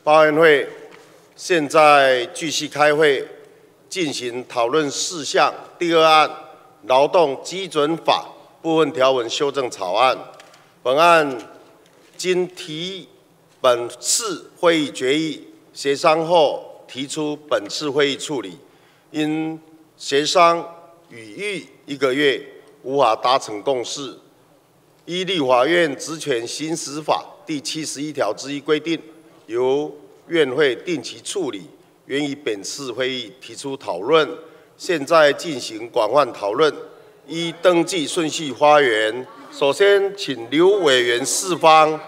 报案会现在继续开会，进行讨论事项。第二案，劳动基准法部分条文修正草案。本案经提本次会议决议协商后，提出本次会议处理。因协商语议1个月，无法达成共识。依立法院职权行使法第71条之一规定，由院会定期处理，原于本次会议提出讨论。现在进行广泛讨论，依登记顺序发言。首先，请刘委员释方。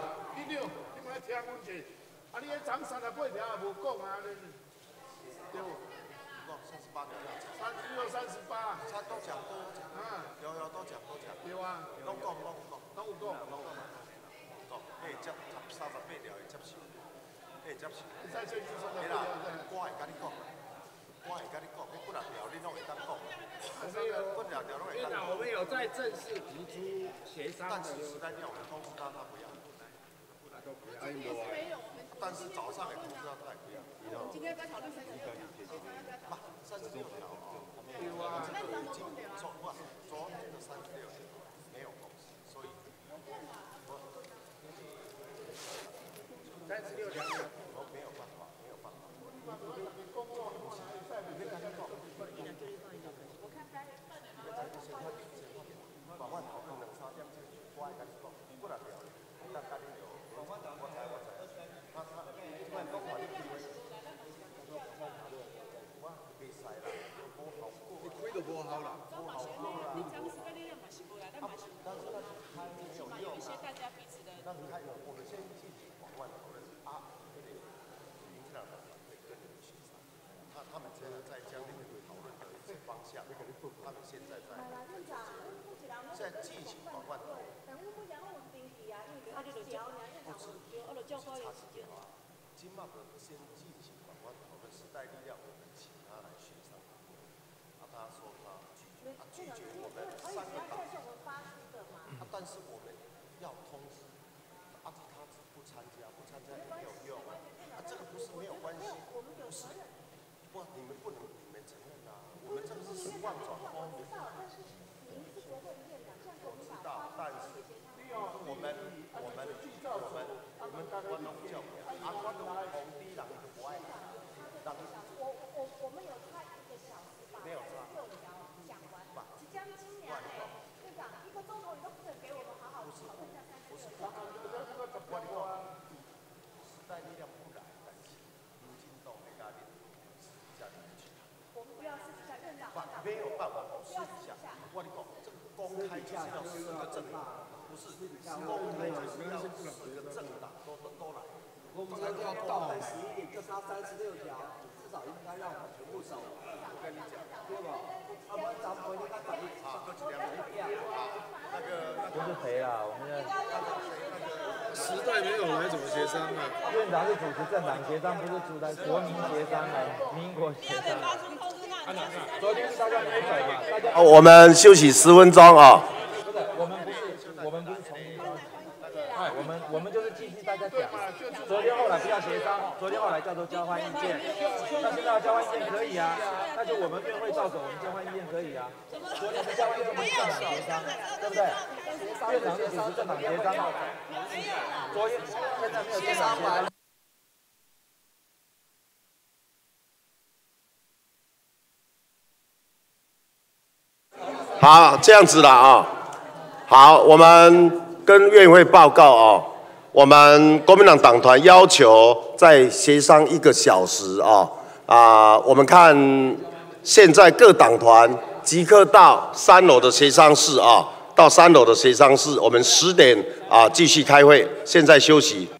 我们有在正式提出协商的， 但是时代叫我们通知他，他不要。但是早上也通知他，他也不要。今天要讨论36条。36条有啊，昨天的36条没有共识，所以36条没有办法，没有办法。我们先进行广泛讨论啊，民进党他们现在在将那个讨论的一些方向，他们现在进行广泛讨论。今嘛的先进行广泛讨论，时代力量我们请他来协商。他说他拒绝我们3个党，但是我们要通知。他不参加也没有用这个不是没有关系，不是，你们不能承认啊，我们这个是10万转播。我知道，但是我们关东教关东红低人就不爱来，我们有差1个小时吧，没有差6条讲完，即将今年队长1个钟头你都不肯给我们好好讨论一下36条。时代力量不来，但是民进党会压力私下进去。我们不要私下院长，没有办法私下。我跟你讲，这个公开就是要4个政党，不是公开就是要4个政党都来。 我们要到11点，就差36条，至少应该让我们全部走。我跟你讲，对吧？要不然咱们回去看反应。 不是赔啦，我们现在时代没有来怎么协商啊？ 院长是主持政党协商，不是主持国民协商民国协商。昨天大家没走嘛？大家我们休息10分钟啊。 不是，我们不是重新我们就是继续大家讲。昨天后来不要协商，昨天后来叫做交换意见。那现在交换意见可以啊，那就我们院会照走，我们交换意见可以啊。昨天是交换意见，不是政党协商，对不对？院长是主持政党协商。昨天现在没有政党协商。 好，这样子了啊。好，我们跟院会报告啊。我们国民党党团要求再协商1个小时啊。我们看现在各党团即刻到3楼的协商室啊，到3楼的协商室，我们10点继续开会。现在休息。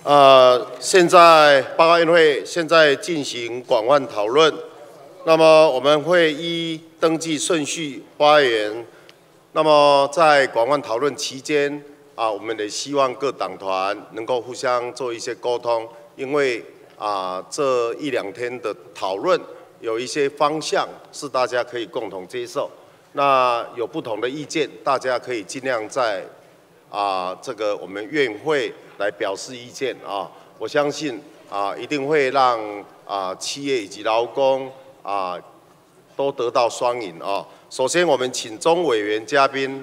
现在报告院会现在进行广泛讨论，那么我们会依登记顺序发言。那么在广泛讨论期间，我们也希望各党团能够互相做一些沟通，因为这1、2天的讨论有一些方向是大家可以共同接受。那有不同的意见，大家可以尽量在这个我们院会来表示意见啊。我相信一定会让企业以及劳工都得到双赢啊。首先，我们请钟委员嘉宾。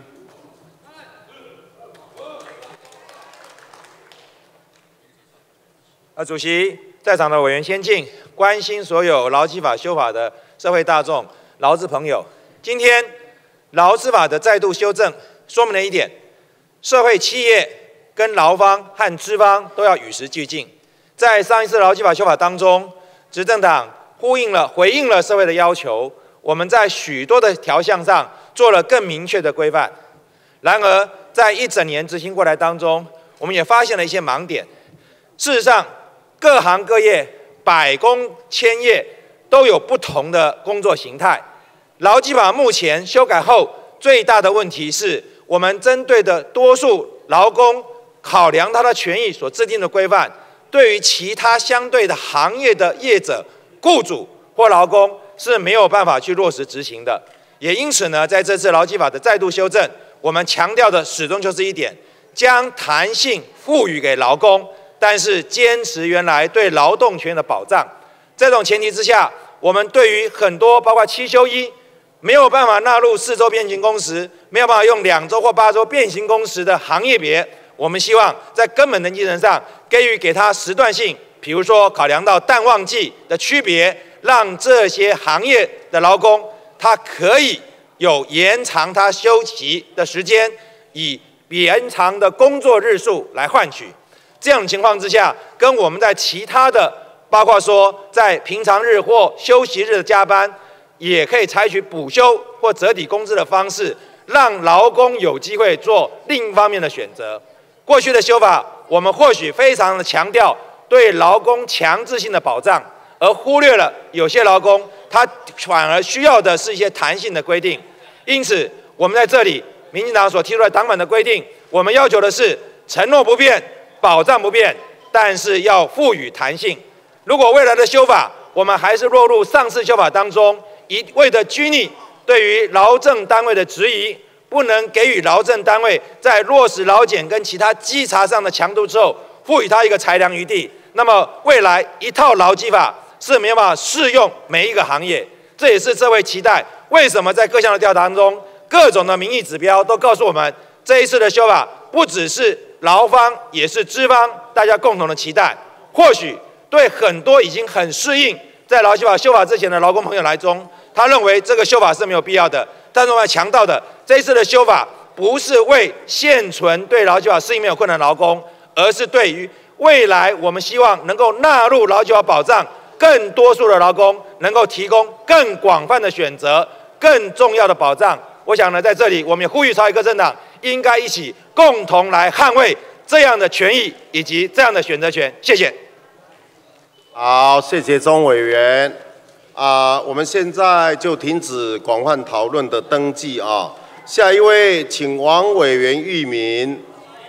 主席，在场的委员先进，关心所有劳基法修法的社会大众、劳资朋友，今天劳资法的再度修正，说明了一点：社会企业跟劳方和资方都要与时俱进。在上一次劳基法修法当中，执政党回应了社会的要求，我们在许多的条项上做了更明确的规范。然而，在一整年执行过来当中，我们也发现了一些盲点。事实上，各行各业百工千业都有不同的工作形态。劳基法目前修改后，最大的问题是我们针对的多数劳工考量他的权益所制定的规范，对于其他相对的行业的业者、雇主或劳工是没有办法去落实执行的。也因此呢，在这次劳基法的再度修正，我们强调的始终就是一点：将弹性赋予给劳工，但是坚持原来对劳动权的保障。这种前提之下，我们对于很多包括7休1没有办法纳入4周变形工时，没有办法用2周或8周变形工时的行业别，我们希望在根本的精神上给他时段性，比如说考量到淡旺季的区别，让这些行业的劳工他可以有延长他休息的时间，以延长的工作日数来换取。这样的情况之下，跟我们在其他的，包括说在平常日或休息日的加班，也可以采取补休或折抵工资的方式，让劳工有机会做另一方面的选择。过去的修法，我们或许非常的强调对劳工强制性的保障，而忽略了有些劳工他反而需要的是一些弹性的规定。因此，我们在这里，民进党所提出的党版的规定，我们要求的是承诺不变，保障不变，但是要赋予弹性。如果未来的修法，我们还是落入上次修法当中一味的拘泥对于劳政单位的质疑，不能给予劳政单位在落实劳检跟其他稽查上的强度之后，赋予他一个裁量余地，那么未来一套劳基法是没有办法适用每一个行业。这也是社会期待。为什么在各项的调查当中，各种的民意指标都告诉我们，这一次的修法不只是劳方，也是资方大家共同的期待。或许对很多已经很适应在劳基法修法之前的劳工朋友来中，他认为这个修法是没有必要的。但是我们强调的，这一次的修法不是为现存对劳基法适应没有困难的劳工，而是对于未来我们希望能够纳入劳基法保障更多数的劳工，能够提供更广泛的选择、更重要的保障。我想呢，在这里我们也呼吁朝野各政党应该一起共同来捍卫这样的权益以及这样的选择权。谢谢。 好，谢谢钟委员。我们现在就停止广泛讨论的登记啊。下一位，请王委员裕民。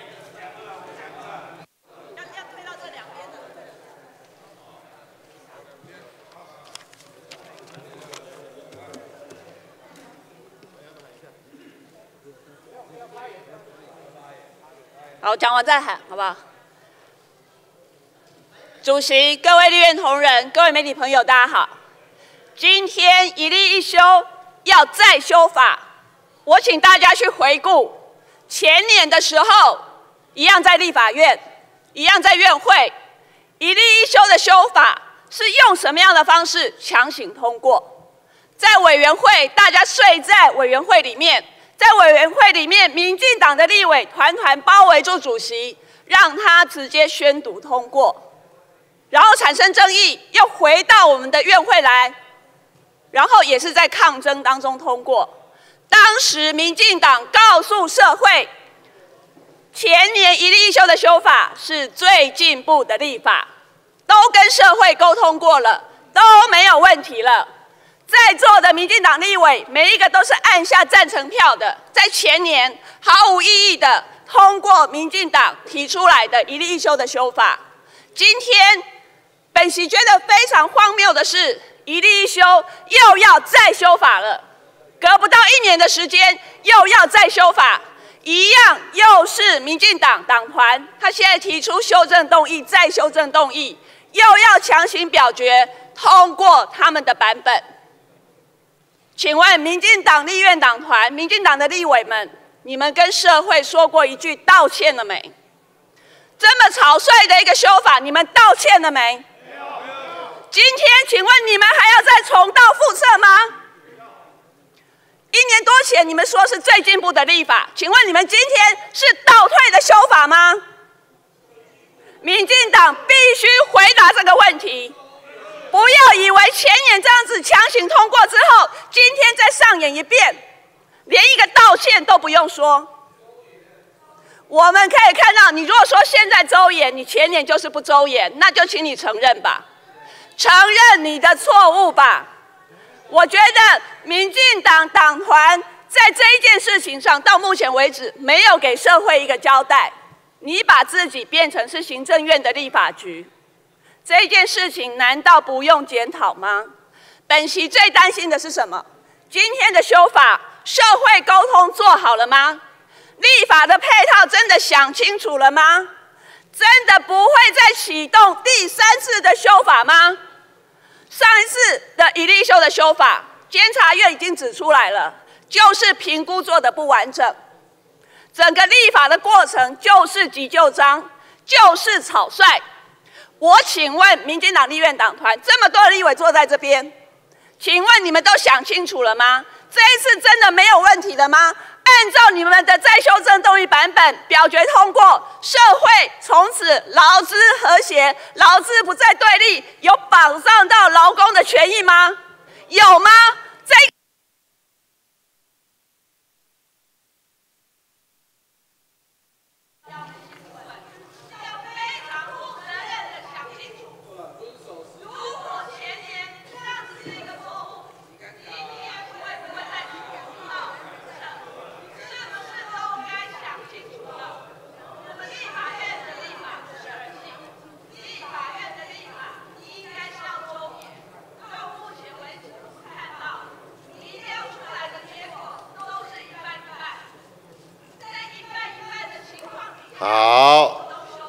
好，讲完再喊，好不好？主席、各位立院同仁、各位媒体朋友，大家好。今天一例一休要再修法，我请大家去回顾前年的时候，一样在立法院，一样在院会，一例一休的修法是用什么样的方式强行通过？在委员会，大家睡在委员会里面。在委员会里面，民进党的立委团团包围住主席，让他直接宣读通过，然后产生争议，又回到我们的院会来，然后也是在抗争当中通过。当时民进党告诉社会， 前年一例一休的修法是最进步的立法，都跟社会沟通过了，都没有问题了。在座的民进党立委每一个都是按下赞成票的，在前年毫无意义的通过民进党提出来的一例一休的修法。今天本席觉得非常荒谬的是，一例一休又要再修法了，隔不到1年的时间又要再修法，一样又是民进党党团，他现在提出修正动议，再修正动议，又要强行表决通过他们的版本。请问民进党立院党团、民进党的立委们，你们跟社会说过一句道歉了没？这么草率的一个修法，你们道歉了没？今天请问你们还要再重蹈覆辙吗？1年多前你们说是最进步的立法，请问你们今天是倒退的修法吗？民进党必须回答这个问题，不要以为前年这样子强行通过之后，今天再上演一遍，连一个道歉都不用说。我们可以看到，你如果说现在周延，你前年就是不周延，那就请你承认吧，承认你的错误吧。我觉得民进党党团在这一件事情上，到目前为止没有给社会一个交代。你把自己变成是行政院的立法局，这一件事情难道不用检讨吗？本席最担心的是什么？今天的修法，社会沟通做好了吗？立法的配套真的想清楚了吗？真的不会再启动第3次的修法吗？上一次的一例一休的修法，监察院已经指出来了，就是评估做得不完整，整个立法的过程就是急就章，就是草率。我请问民进党立院党团，这么多的立委坐在这边，请问你们都想清楚了吗？这一次真的没有问题了吗？按照你们的再修正动议版本表决通过，社会从此劳资和谐，劳资不再对立，有保障到劳工的权益吗？有吗？ 好。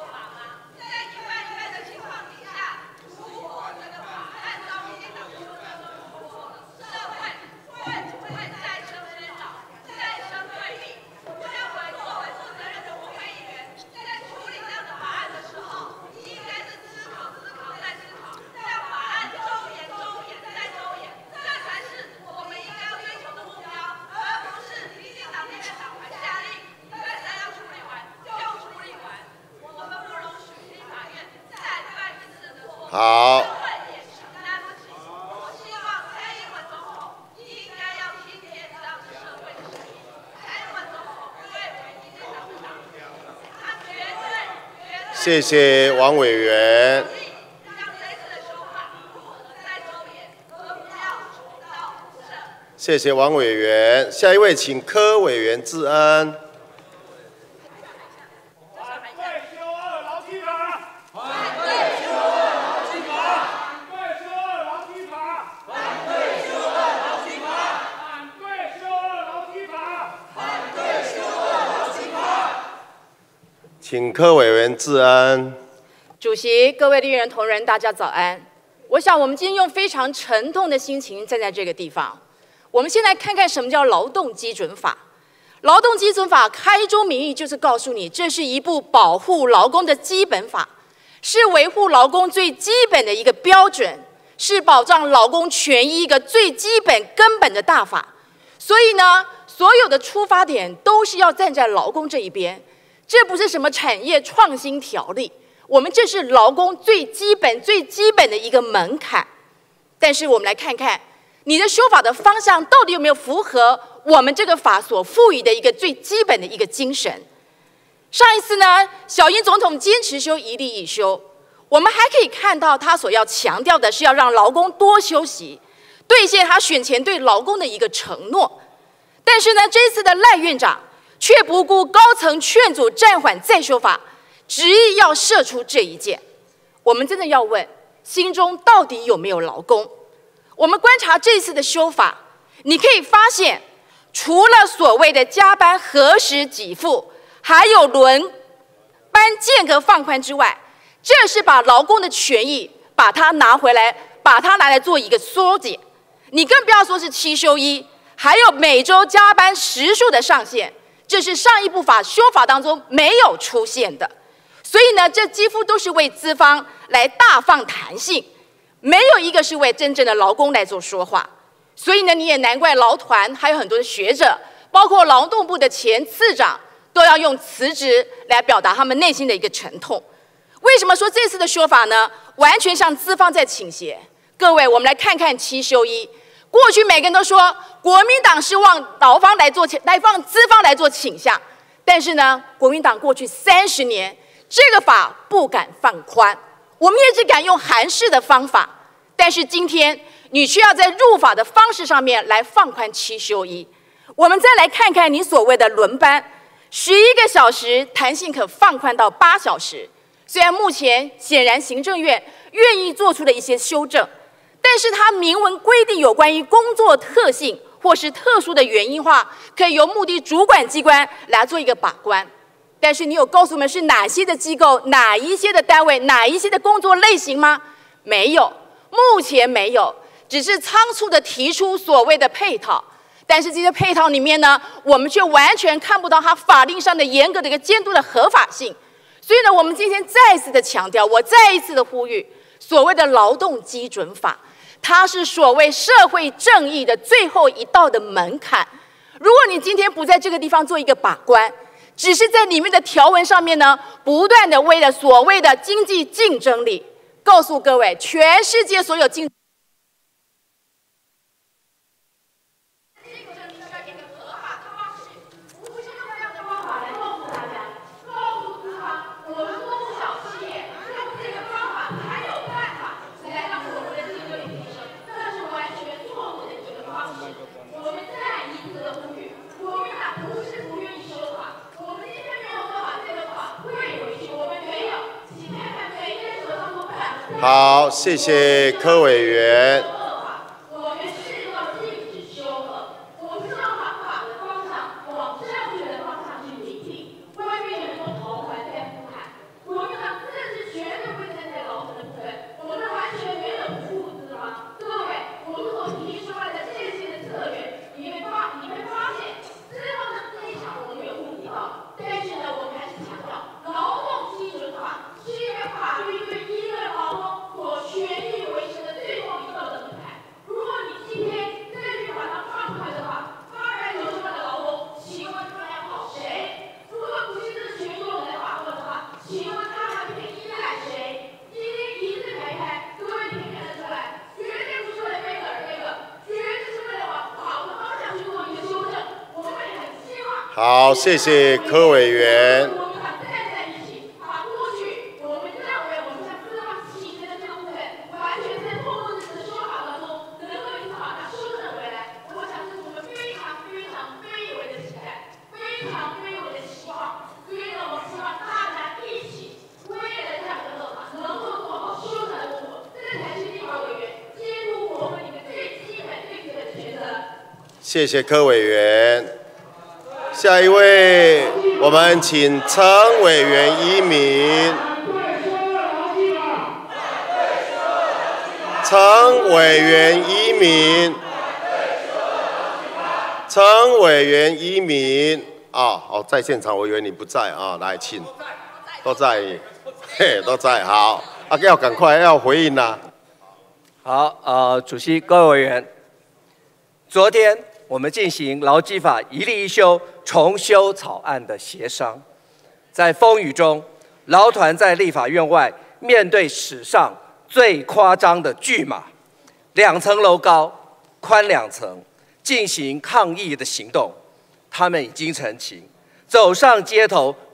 好。谢谢王委员。谢谢王委员。下一位，请柯委员致恩。请柯委员致恩。 主席、各位立院同仁，大家早安。我想我们今天用非常沉痛的心情站在这个地方。我们先来看看什么叫劳动基准法。劳动基准法开宗明义就是告诉你，这是一部保护劳工的基本法，是维护劳工最基本的一个标准，是保障劳工权益一个最基本根本的大法。所以呢，所有的出发点都是要站在劳工这一边。这不是什么产业创新条例，我们这是劳工最基本的一个门槛。但是我们来看看你的修法的方向到底有没有符合我们这个法所赋予的一个最基本的一个精神。 上一次呢，小英总统坚持休一例一休，我们还可以看到他所要强调的是要让劳工多休息，兑现他选前对劳工的一个承诺。但是呢，这次的赖院长却不顾高层劝阻暂缓再修法，执意要射出这一箭。我们真的要问，心中到底有没有劳工？我们观察这次的修法，你可以发现，除了所谓的加班核时给付，还有轮班间隔放宽之外，这是把劳工的权益把它拿回来，把它拿来做一个缩减。你更不要说是7休1，还有每周加班时数的上限，这是上一部修法当中没有出现的。所以呢，这几乎都是为资方来大放弹性，没有一个是为真正的劳工来做说话。所以呢，你也难怪劳团还有很多的学者，包括劳动部的前次长，都要用辞职来表达他们内心的一个沉痛。为什么说这次的说法呢？完全向资方在倾斜。各位，我们来看看7休1。过去每个人都说国民党是往资方来做倾向，但是呢，国民党过去30年这个法不敢放宽，我们也只敢用韩式的方法。但是今天你需要在入法的方式上面来放宽7休1。我们再来看看你所谓的轮班，11个小时弹性可放宽到8小时。虽然目前显然行政院愿意做出了一些修正，但是它明文规定有关于工作特性或是特殊的原因化，可以由目的主管机关来做一个把关。但是你有告诉我们是哪些的机构、哪一些的单位、哪一些的工作类型吗？没有，目前没有，只是仓促的提出所谓的配套。但是这些配套里面呢，我们却完全看不到它法令上的严格的一个监督的合法性。所以呢，我们今天再次的强调，我再一次的呼吁，所谓的劳动基准法，它是所谓社会正义的最后一道的门槛。如果你今天不在这个地方做一个把关，只是在里面的条文上面呢，不断的为了所谓的经济竞争力，告诉各位，全世界所有竞争好，谢谢柯委员。 我们是要禁止修合，我们是要把法的方向往正确的方向去理性。外面有很多头环在呼喊，国民党自治绝对会站在劳动的部分，我们完全没有出资吗？各位，我们所提出来的这些的策略，你会发现，资方的这一场我们有顾及到，但是呢，我们还是强调劳动基准法是一个法律对一个劳工所权益维持的最后一道的门槛。如果你今天再去把它放开的话，890万的劳工，请问他要靠谁？如果不是这全国人来把关的话，请问他还可以依赖谁？今天一字排开，各位你可以看得出来，绝对不是为了为了而为了，绝对是为了往好的方向去做一个修正。我们也很希望。 好，谢谢柯委员。谢谢柯委员。下一位，我们请陈委员一名。陈委员一名。陈委员一名。好，在现场，我以为你不在啊，来，请。都在，嘿，都在。好，要赶快要回应啦。 好，主席、各位委员，昨天我们进行劳基法一例一休重修草案的协商，在风雨中，劳团在立法院外面对史上最夸张的巨马，2层楼高，宽2层，进行抗议的行动。他们已经澄清，走上街头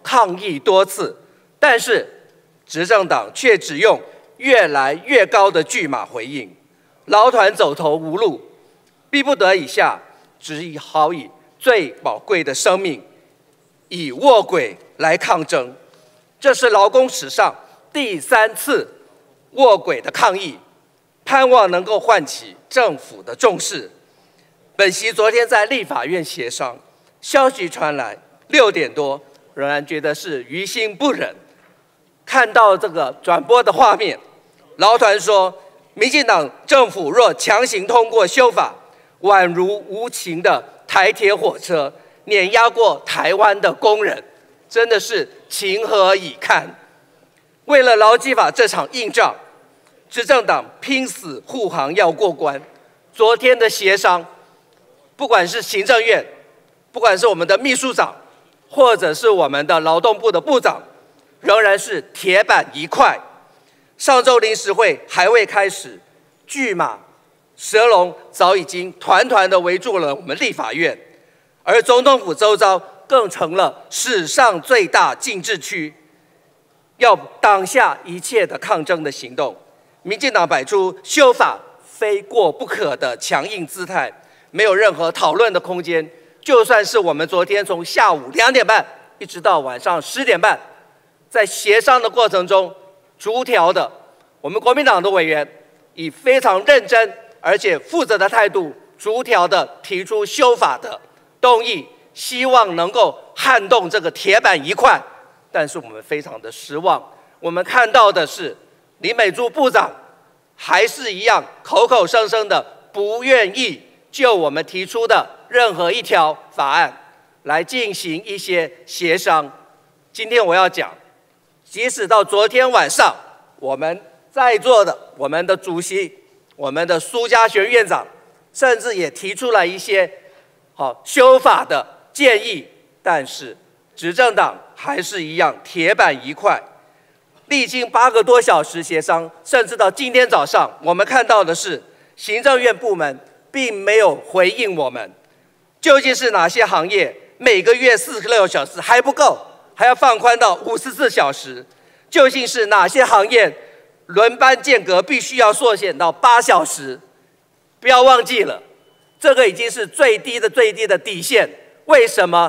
抗议多次，但是执政党却只用越来越高的巨马回应，劳团走投无路，逼不得已下，只好以最宝贵的生命，以卧轨来抗争。这是劳工史上第3次卧轨的抗议，盼望能够唤起政府的重视。本席昨天在立法院协商，消息传来6点多，仍然觉得是于心不忍。看到这个转播的画面，劳团说，民进党政府若强行通过修法，宛如无情的台铁火车碾压过台湾的工人，真的是情何以堪。为了劳基法这场硬仗，执政党拼死护航要过关。昨天的协商，不管是行政院，不管是我们的秘书长，或者是我们的劳动部的部长，仍然是铁板一块。上周临时会还未开始，巨马蛇龙早已经团团的围住了我们立法院，而总统府周遭更成了史上最大禁制区，要挡下一切的抗争的行动。民进党摆出修法非过不可的强硬姿态，没有任何讨论的空间。就算是我们昨天从下午2点半一直到晚上10点半，在协商的过程中，逐条的我们国民党的委员以非常认真而且负责的态度，逐条的提出修法的动议，希望能够撼动这个铁板一块。但是我们非常的失望，我们看到的是林美珠部长还是一样口口声声的不愿意就我们提出的任何一条法案来进行一些协商。今天我要讲，即使到昨天晚上，我们在座的我们的主席，我们的苏嘉全院长，甚至也提出了一些修法的建议，但是执政党还是一样铁板一块。历经8个多小时协商，甚至到今天早上，我们看到的是行政院部门并没有回应我们，究竟是哪些行业每个月46小时还不够，还要放宽到54小时？究竟是哪些行业轮班间隔必须要缩减到8小时？不要忘记了，这个已经是最低的底线。为什么？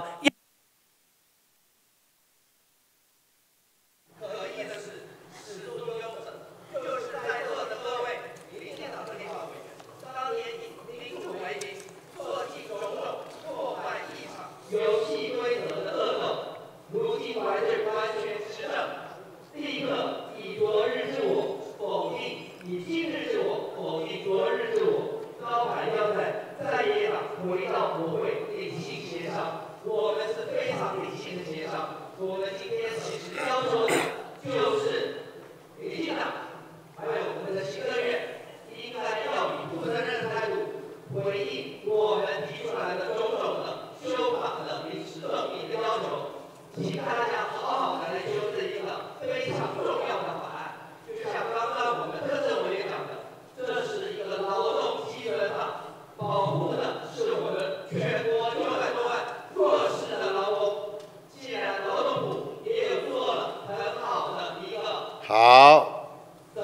好，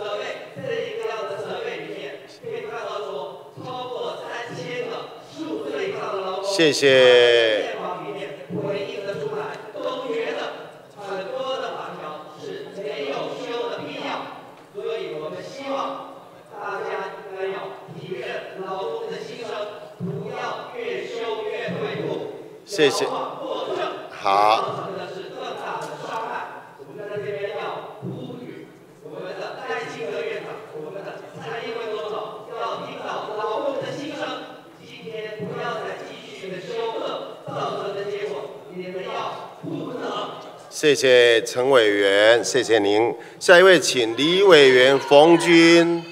谢谢。谢谢。好。谢谢陈委员，谢谢您。下一位，请李委员冯军。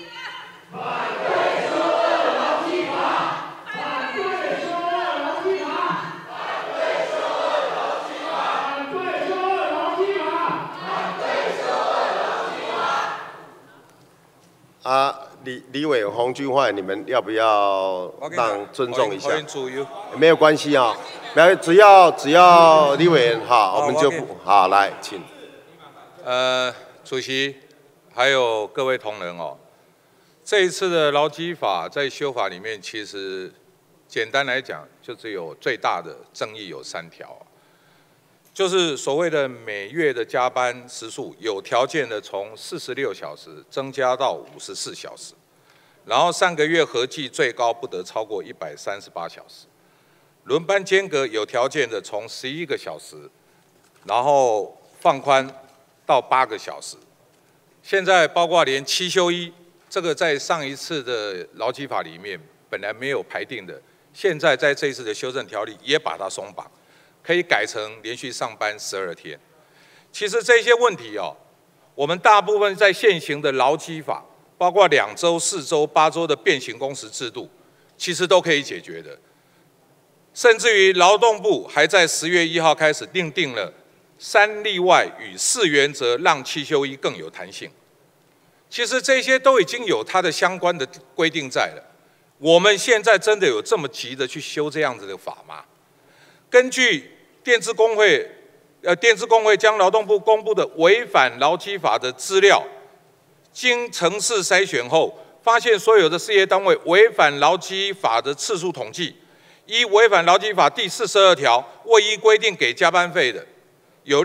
李委员洪君焕，你们要不要让尊重一下？没有关系啊，只要李委员好，我们就不好来，请。 主席，还有各位同仁哦，这一次的劳基法在修法里面，其实简单来讲，就只有最大的争议有3条。 就是所谓的每月的加班时数，有条件的从46小时增加到54小时，然后3个月合计最高不得超过138小时。轮班间隔有条件的从11个小时，然后放宽到8个小时。现在包括连7休1，这个在上一次的劳基法里面本来没有排定的，现在在这一次的修正条例也把它松绑。 可以改成连续上班12天。其实这些问题哦，我们大部分在现行的劳基法，包括2周、4周、8周的变形工时制度，其实都可以解决的。甚至于劳动部还在10月1号开始订定了3例外与4原则，让7休1更有弹性。其实这些都已经有它的相关的规定在了。我们现在真的有这么急的去修这样子的法吗？ 根据电资工会将劳动部公布的违反劳基法的资料，经程式筛选后，发现所有的事业单位违反劳基法的次数统计，依违反劳基法第42条未依规定给加班费的，有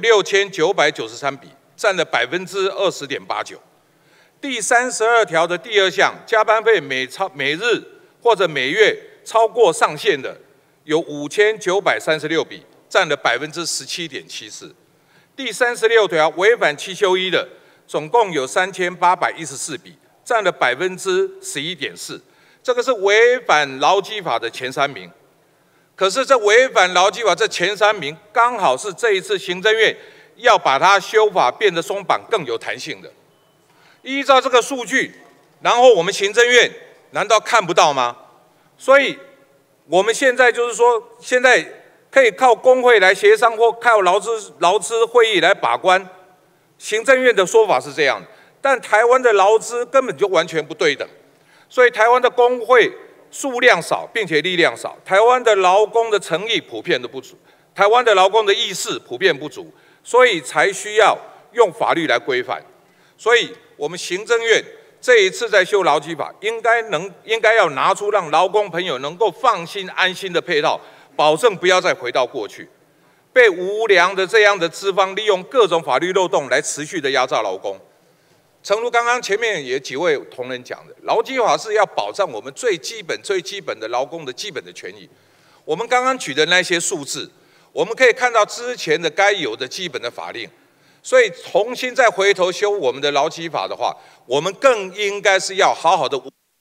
6993笔，占了20.89%。第32条的第2项，加班费每日或者每月超过上限的， 有5936笔，占了17.74%。第36条违反7休1的，总共有3814笔，占了11.4%。这个是违反劳基法的前3名。可是这违反劳基法这前3名，刚好是这一次行政院要把它修法变得松绑、更有弹性的。依照这个数据，然后我们行政院难道看不到吗？所以。 我们现在就是说，现在可以靠工会来协商，或靠劳资会议来把关。行政院的说法是这样的，但台湾的劳资根本就完全不对等，所以台湾的工会数量少，并且力量少，台湾的劳工的诚意普遍的不足，台湾的劳工的意识普遍不足，所以才需要用法律来规范。所以，我们行政院 这一次在修劳基法，应该要拿出让劳工朋友能够放心安心的配套，保证不要再回到过去，被无良的这样的资方利用各种法律漏洞来持续的压榨劳工。诚如刚刚前面也几位同仁讲的，劳基法是要保障我们最基本的劳工的基本的权益。我们刚刚举的那些数字，我们可以看到之前的该有的基本的法令。 所以重新再回头修我们的劳基法的话，我们更应该是要好好的。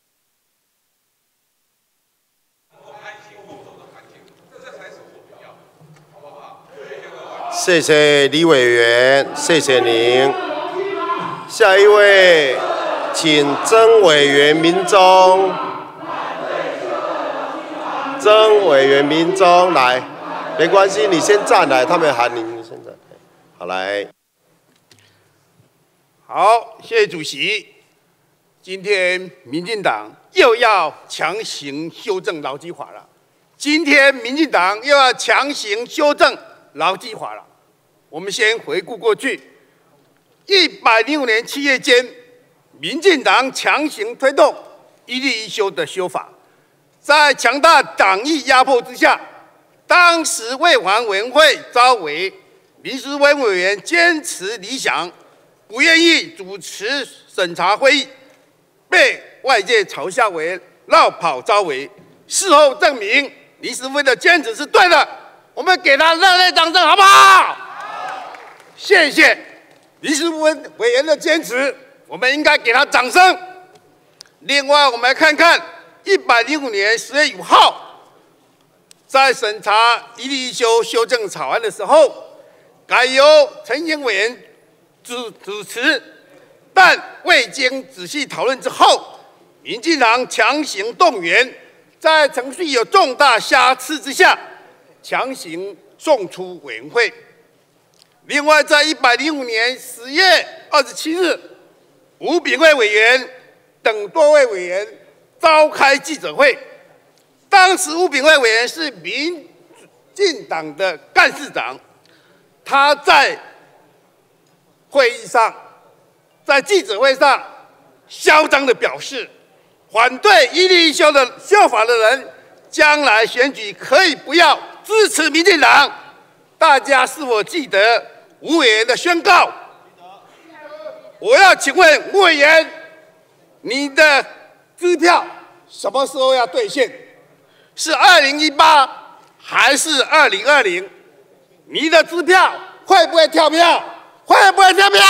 谢谢李委员，谢谢您。下一位，请曾委员民忠。曾委员民忠来，没关系，你先站来，他们喊你，你先站。好，来。 好，谢谢主席。今天民进党又要强行修正劳基法了。今天民进党又要强行修正劳基法了。我们先回顾过去，105年7月间，民进党强行推动一例一休的修法，在强大党意压迫之下，当时卫环委员会召委林时温委员坚持理想。 不愿意主持审查会议，被外界嘲笑为绕跑招委。事后证明林时温的坚持是对的，我们给他热烈掌声，好不好？谢谢林时温委员的坚持，我们应该给他掌声。另外，我们来看看105年10月5号，在审查一例一休修正草案的时候，改由陈英委员 主持，但未经仔细讨论之后，民进党强行动员，在程序有重大瑕疵之下，强行送出委员会。另外，在105年10月27日，吴秉惠委员等多位委员召开记者会。当时吴秉惠委员是民进党的干事长，他在会议上，在记者会上嚣张地表示，反对一例一休的修法的人，将来选举可以不要支持民进党。大家是否记得吴委员的宣告？我要请问吴委员，你的支票什么时候要兑现？是2018还是2020？你的支票会不会跳票？会不会跳票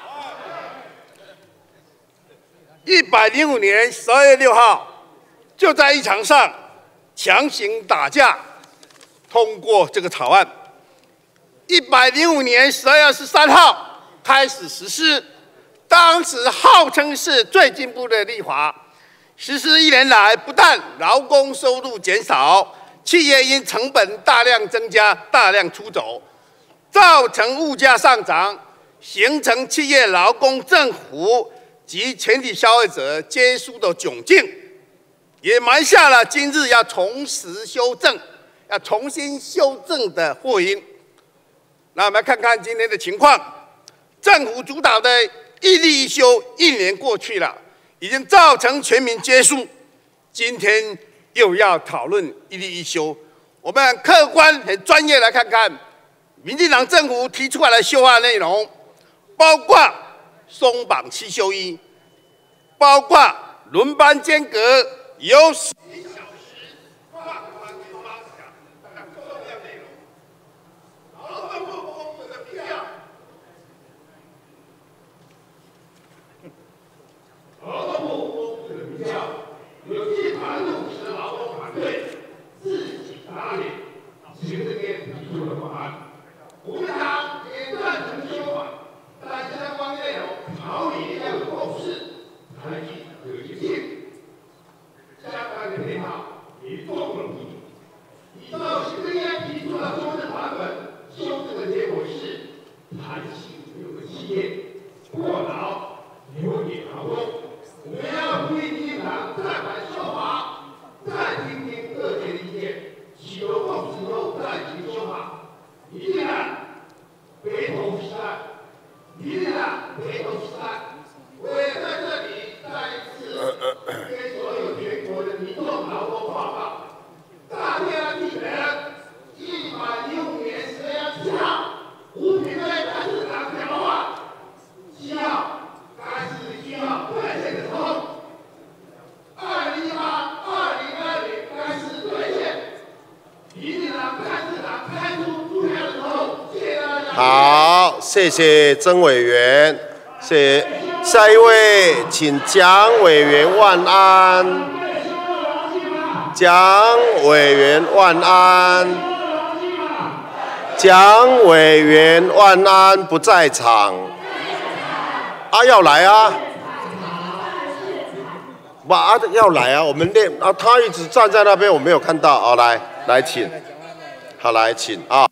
？105年12月6号，就在议场上强行打架，通过这个草案。105年12月13号开始实施，当时号称是最进步的立法。实施1年来，不但劳工收入减少，企业因成本大量增加、大量出走，造成物价上涨，形成企业、劳工、政府及全体消费者皆输的窘境，也埋下了今日要重新修正的祸因。那我们来看看今天的情况，政府主导的一例一休1年过去了。已经造成全民皆输，今天又要讨论一例一休，我们很客观、很专业来看看民进党政府提出来的修法内容，包括松绑7休1，包括轮班间隔由11小时放宽为8小时等重要内容。劳动部公布的票。劳动部公布的民调，有160%劳工反对，自己打脸。行政院提出了法案，国民党也赞成修法，但相关内容朝野要有共识，才具可行性。相关的配套也众不容易。依照行政院提出的修正版本，修正的结果是弹性6个7天，过劳留给劳工。我们要呼吁民进党再版修法，再听听各界的意见，取得共识后再行修法。民进党非同时代，民进党非同时代。我也在这里再一次跟所有全国的民众劳工报告，大家记得105年12月7号，吴秉惠干事长讲话，7号。干事需要兑现的时候，2018、2020干事兑现，民进党干事长开出注票的时候，谢谢大家。 好，谢谢曾委员，谢谢。下一位，请蒋委员万安。蒋委员万安。蒋委员万安不在场。要来啊！要来啊！我们练啊，他一直站在那边，我没有看到。来请，好来请啊！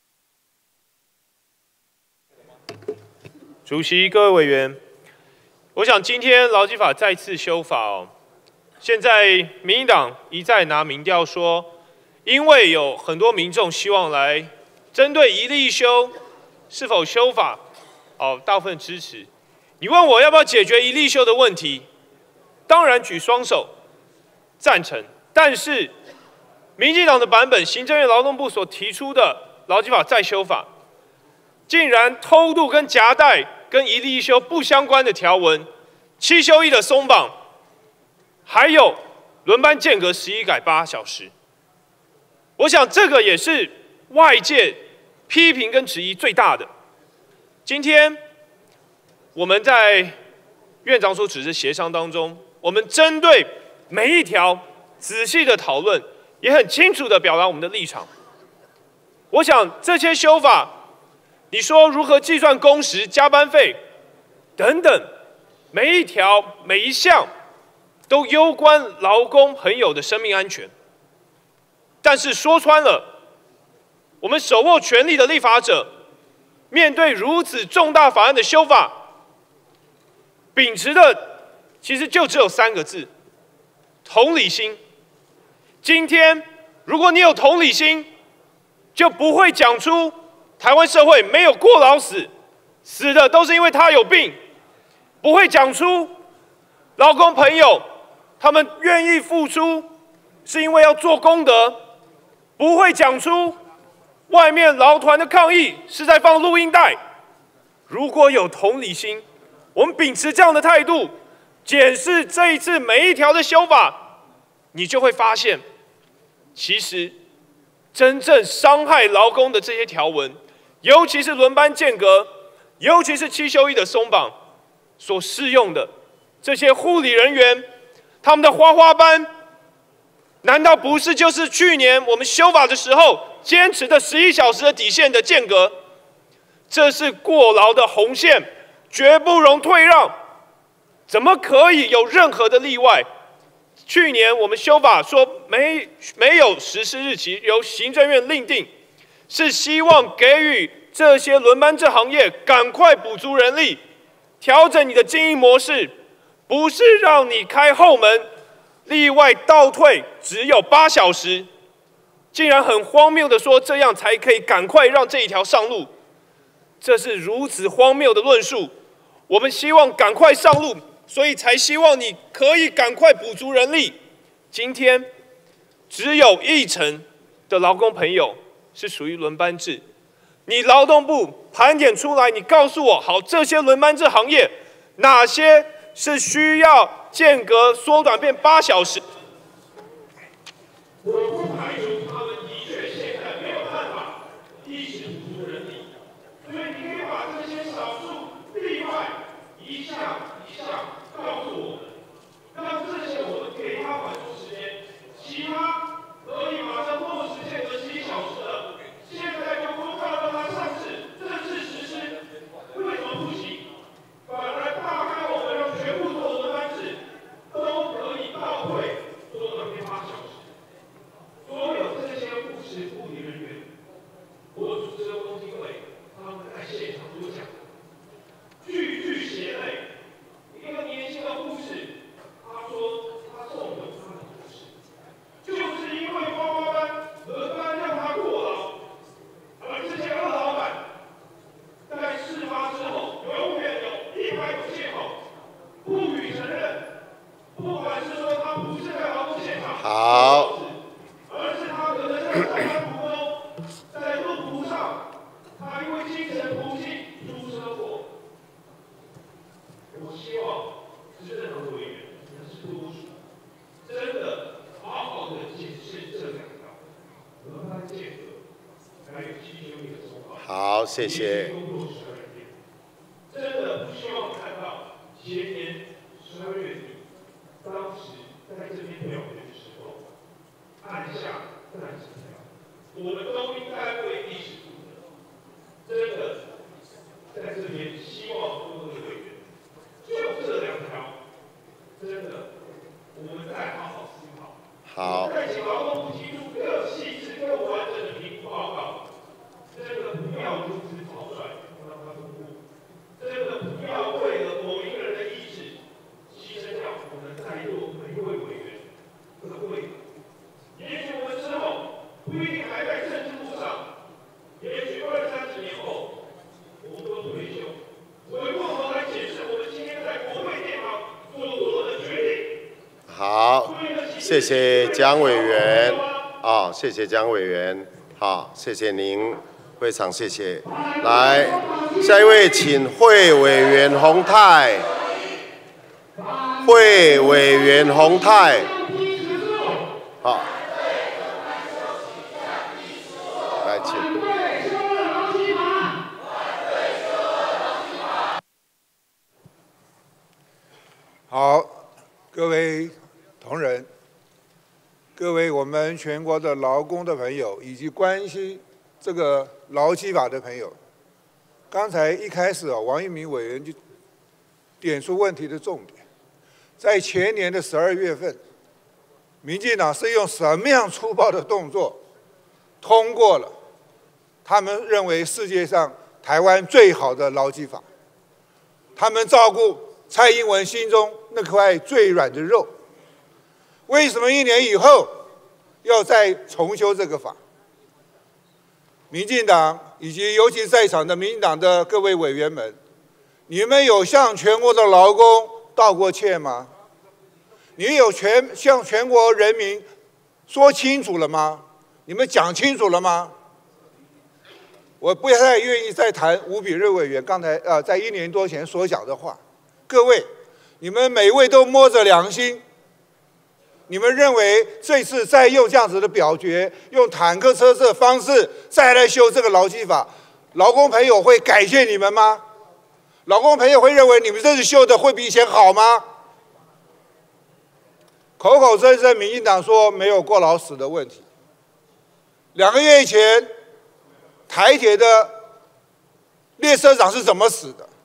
主席、各位委员，我想今天劳基法再次修法哦。现在民进党一再拿民调说，因为有很多民众希望来针对一例一休是否修法，大部分支持。你问我要不要解决一例休的问题，当然举双手赞成。但是，民进党的版本，行政院劳动部所提出的劳基法再修法，竟然偷渡跟夹带跟一例一休不相关的条文，7休1的松绑，还有轮班间隔11改8小时。我想这个也是外界批评跟质疑最大的。今天。我们在院长所指示协商当中，我们针对每一条仔细的讨论，也很清楚的表达我们的立场。我想这些修法，你说如何计算工时、加班费等等，每一条每一项都攸关劳工朋友的生命安全。但是说穿了，我们手握权力的立法者，面对如此重大法案的修法，秉持的其实就只有3个字：同理心。今天，如果你有同理心，就不会讲出台湾社会没有过劳死，死的都是因为他有病；不会讲出劳工朋友他们愿意付出是因为要做功德；不会讲出外面劳团的抗议是在放录音带。如果有同理心，我们秉持这样的态度，检视这一次每一条的修法，你就会发现，其实真正伤害劳工的这些条文，尤其是轮班间隔，尤其是7休1的松绑所适用的这些护理人员，他们的花花班，难道不是就是去年我们修法的时候坚持的11小时的底线的间隔？这是过劳的红线，绝不容退让。怎么可以有任何的例外？去年我们修法说没有实施日期，由行政院另定，是希望给予这些轮班制行业赶快补足人力，调整你的经营模式，不是让你开后门，例外倒退只有8小时，竟然很荒谬的说这样才可以赶快让这一条上路。这是如此荒谬的论述，我们希望赶快上路，所以才希望你可以赶快补足人力。今天只有1成的劳工朋友是属于轮班制，你劳动部盘点出来，你告诉我，好，这些轮班制行业哪些是需要间隔缩短变8小时？我不排除他们的确现在没有办法一直补足人力。所以你可以把这些少数例外一项一项告诉我们，让这些我们给他缓冲时间，其他可以马上落实间隔11小时的，现在就公告让他上市正式实施，为什么不行？反而大开我们让全部做轮班制都可以倒退缩短变8小时，所有这些护士护理人员，我主持的公听会。他们在现场都讲，句句血泪。一个年轻的护士，他说他纵容他的同事，就是因为花花班、轮班让他过劳，而这些2老板在事发之后，永远有100种借口，不予承认。不管是说他不是在劳动现场， 好， 而是他可能在上班途中，在路途上。他因为精神不济出车祸，我希望执政党委员也是多数，真的好好的解释这2条轮班间隔，还有7休1的松绑。 好，谢谢。 真的不希望看到前年12月底，当时在这边表决的时候，按下赞成票，我们都应该为历史。真的，在这边希望各位委员，就这2条，真的，我们再好好思考。 好。 再请劳动部提出更细致、更完整的评估报告。真的不要如此草率让它公布，真的不要为了某一个人的意志，牺牲掉我们在座每一位委员的位。也许我们之后不一定还在政治路上。也许20、30年后，我们都退休，回过头来检视我们今天在国会殿堂所做的决定。 好，谢谢江委员。谢谢江委员。好，谢谢您，非常谢谢。来，下一位请会委员洪泰。会委员洪泰。好。来，请。 好，各位同仁，各位我们全国的劳工的朋友，以及关心这个劳基法的朋友，刚才一开始王一鸣委员就点出问题的重点，在前年的12月份，民进党是用什么样粗暴的动作通过了他们认为世界上台湾最好的劳基法？他们照顾蔡英文心中那块最软的肉。为什么1年以后要再重修这个法？民进党以及尤其在场的民进党的各位委员们，你们有向全国的劳工道过歉吗？你有向全国人民说清楚了吗？你们讲清楚了吗？我不太愿意再谈吴秉叡委员刚才在1年多前所讲的话。各位，你们每位都摸着良心，你们认为这次再用这样子的表决，用坦克车的方式再来修这个劳基法，劳工朋友会感谢你们吗？劳工朋友会认为你们这次修的会比以前好吗？口口声声民进党说没有过劳死的问题。2个月前，台铁的列车长是怎么死的？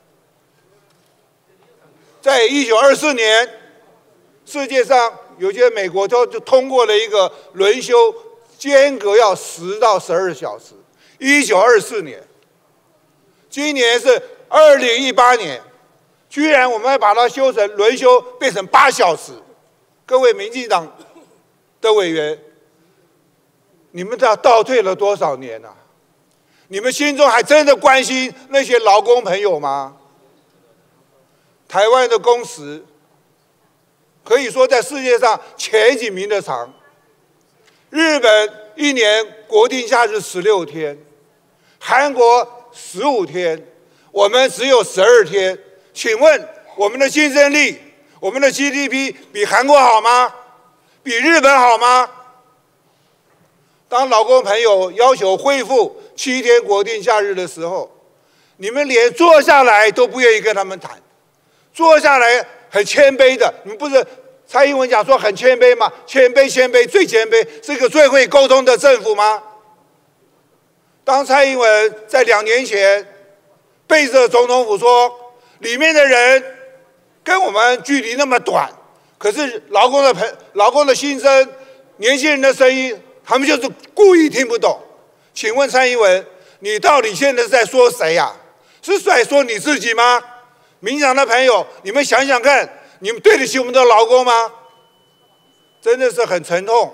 在1924年，世界上有些美国就通过了一个轮休，间隔要10到12小时。1924年，今年是2018年，居然我们要把它修成轮休变成8小时。各位民进党的委员，你们倒退了多少年啊？你们心中还真的关心那些劳工朋友吗？台湾的工时可以说在世界上前几名的长，日本1年国定假日16天，韩国15天，我们只有12天。请问我们的竞争力、我们的 GDP 比韩国好吗？比日本好吗？当劳工朋友要求恢复7天国定假日的时候，你们连坐下来都不愿意跟他们谈。坐下来很谦卑的，你们不是蔡英文讲说很谦卑吗？谦卑，最谦卑，是一个最会沟通的政府吗？当蔡英文在2年前背着总统府说，里面的人跟我们距离那么短，可是劳工的心声、年轻人的声音，他们就是故意听不懂。请问蔡英文，你到底现在是在说谁呀？是在说你自己吗？民进党的朋友，你们想想看，你们对得起我们的劳工吗？真的是很沉痛。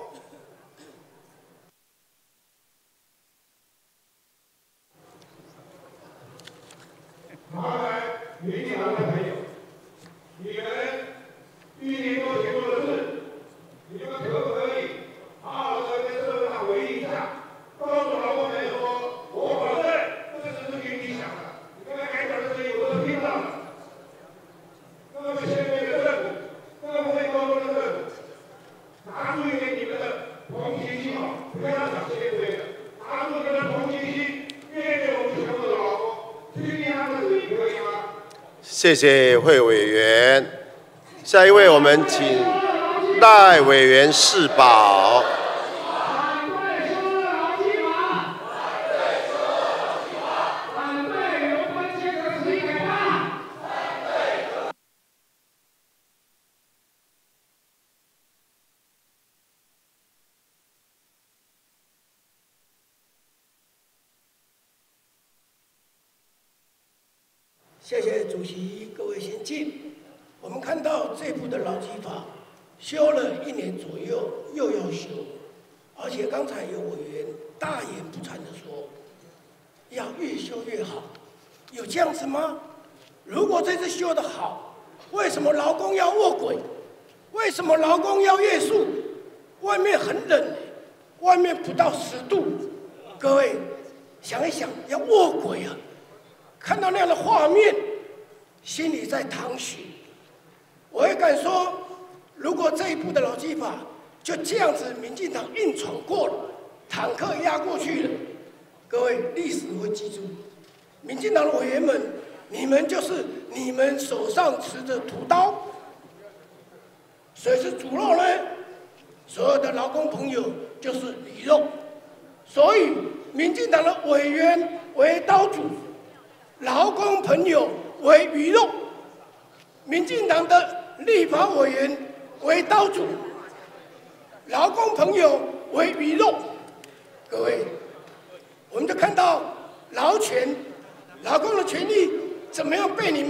麻烦民进党的朋友，你们1年多前做的事，你们可不可以好好的跟社会上回应一下，告诉劳工朋友说，我保证这只是听你想的，你刚才改讲的声音我都听到了。那么现在的政府，更会沟通的政府，拿出一点你们的同情心好，不要讲这些对的，拿出你们的同情心，面对我们全部的劳工，去听他们的声音，可以吗？ 谢谢会委员。下一位，我们请赖委员释保。 谢谢主席，各位先进。我们看到这部的劳基法修了1年左右，又要修，而且刚才有委员大言不惭地说，要越修越好，有这样子吗？如果这次修得好，为什么劳工要卧轨？为什么劳工要夜宿？外面很冷，外面不到10度，各位想一想，要卧轨啊！看到那样的画面，心里在淌血。我也敢说，如果这一部的劳基法就这样子，民进党硬闯过了，坦克压过去了，各位历史会记住，民进党的委员们，你们就是你们手上持着屠刀，谁是猪肉呢？所有的劳工朋友就是鱼肉，所以民进党的委员为刀俎。劳工朋友为鱼肉，民进党的立法委员为刀俎，劳工朋友为鱼肉。各位，我们就看到劳权、劳工的权利怎么样被你们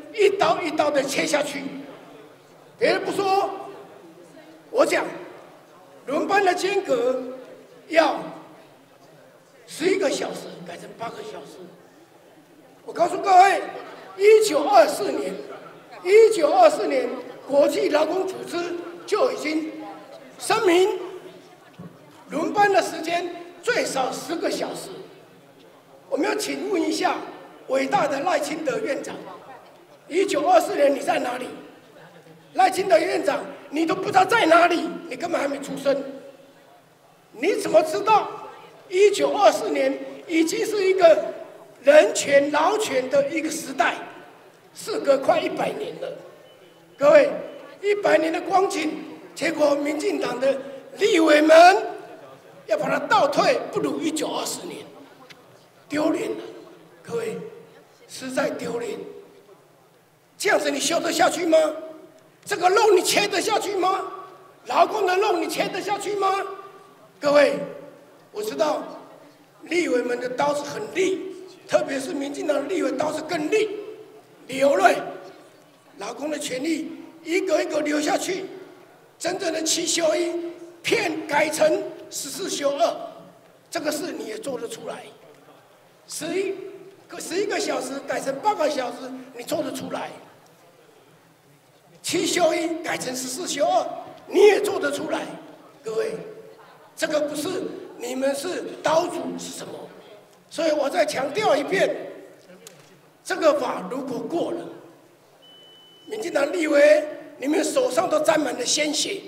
一刀一刀的切下去。别人不说，我讲，轮班的间隔要11个小时改成8个小时。我告诉各位，1924年，国际劳工组织就已经声明，轮班的时间最少10个小时。我们要请问一下伟大的赖清德院长，1924年你在哪里？赖清德院长，你都不知道在哪里，你根本还没出生。你怎么知道1924年已经是一个人权、劳权的一个时代？事隔快100年了，各位，100年的光景，结果民进党的立委们要把它倒退，不如1924年，丢脸了，各位，实在丢脸。这样子你修得下去吗？这个肉你切得下去吗？劳工的肉你切得下去吗？各位，我知道立委们的刀子很利，特别是民进党的立委刀子更利，流泪，劳工的权利一个一个流下去，真正的7休1骗改成14休2，这个事你也做得出来。11个小时改成8个小时，你做得出来。7休1改成14休2，你也做得出来。各位，这个不是你们是刀主是什么？所以我再强调一遍，这个法如果过了，民进党立委你们手上都沾满了鲜血。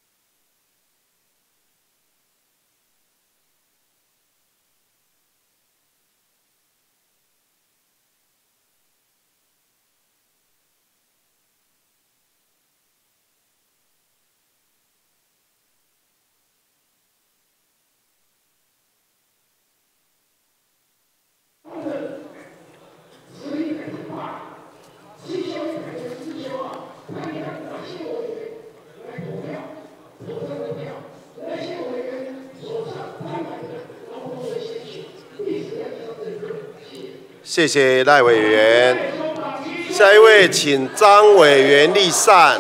谢谢赖委员。下一位，请张委员立善。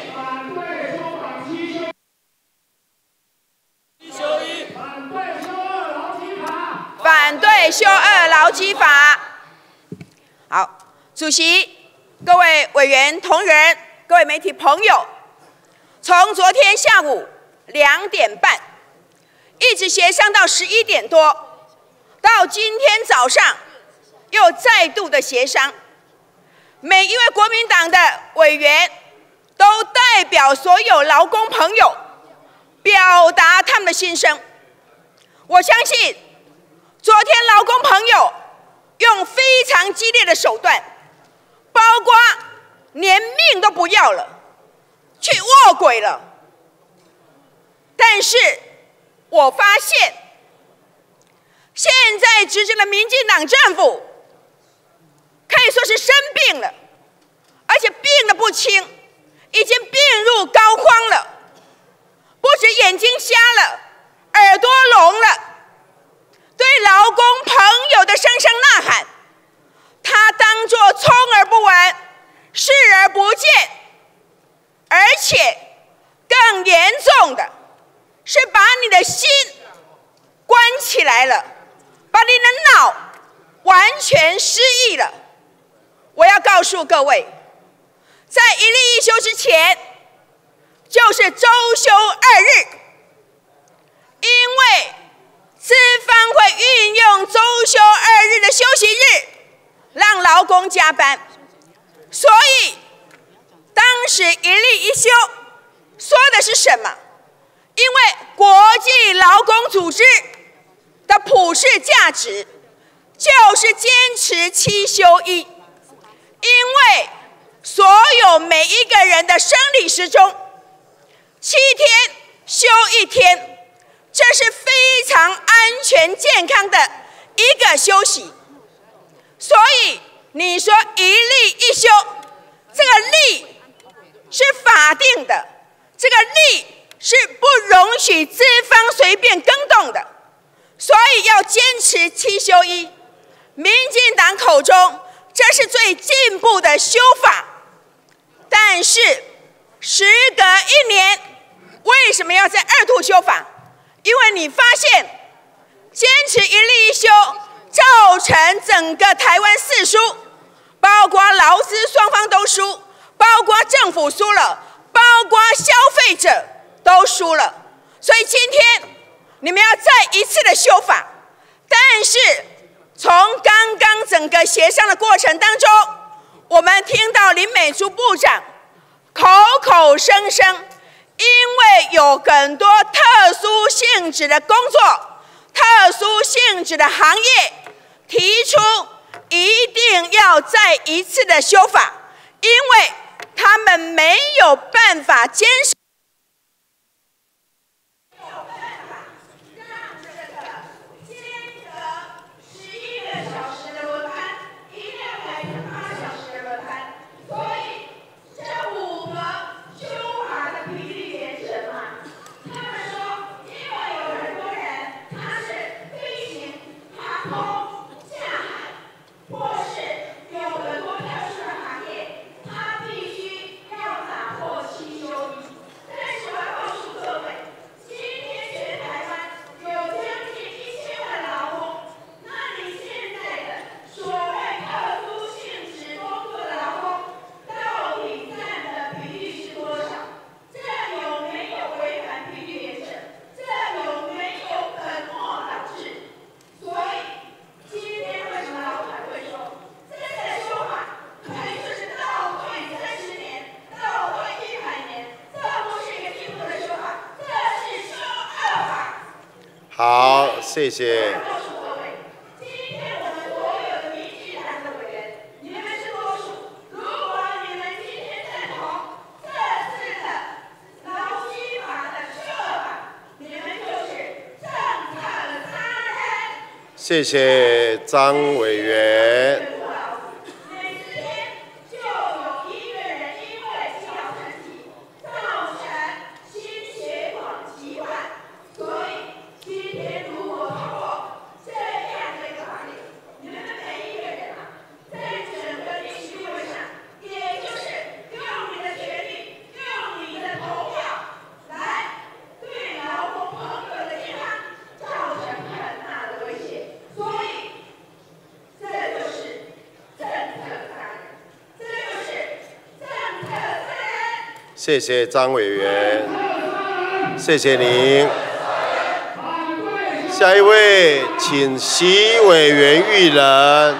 反对修2劳基法。好，主席、各位委员同仁、各位媒体朋友，从昨天下午2点半，一直协商到11点多，到今天早上又再度的协商。每一位国民党的委员都代表所有劳工朋友表达他们的心声。我相信昨天劳工朋友用非常激烈的手段，包括连命都不要了，去卧轨了。但是我发现现在执政的民进党政府可以说是生病了，而且病得不轻，已经病入膏肓了，不止眼睛瞎了，耳朵聋了，对劳工朋友的声声呐喊，他当作充耳不闻，视而不见，而且更严重的是把你的心关起来了，把你的脑完全失忆了。我要告诉各位，在1例1休之前，就是周休2日，因为资方会运用周休2日的休息日，让劳工加班，所以当时1例1休说的是什么？因为国际劳工组织的普世价值就是坚持7休1。因为所有每一个人的生理时钟7天休1天，这是非常安全健康的一个休息。所以你说1例1休，这个例是法定的，这个例是不容许资方随便更动的，所以要坚持7休1。民进党口中这是最进步的修法。但是时隔1年，为什么要在2度修法？因为你发现坚持一例一休，造成整个台湾4输，包括劳资双方都输，包括政府输了，包括消费者都输了。所以今天你们要再一次的修法，但是从刚刚整个协商的过程当中，我们听到林美珠部长口口声声，因为有很多特殊性质的工作、特殊性质的行业，提出一定要再一次的修法，因为他们没有办法坚守。 好，谢谢。谢谢张委员。谢谢张委员，谢谢您。下一位，请席委员育人。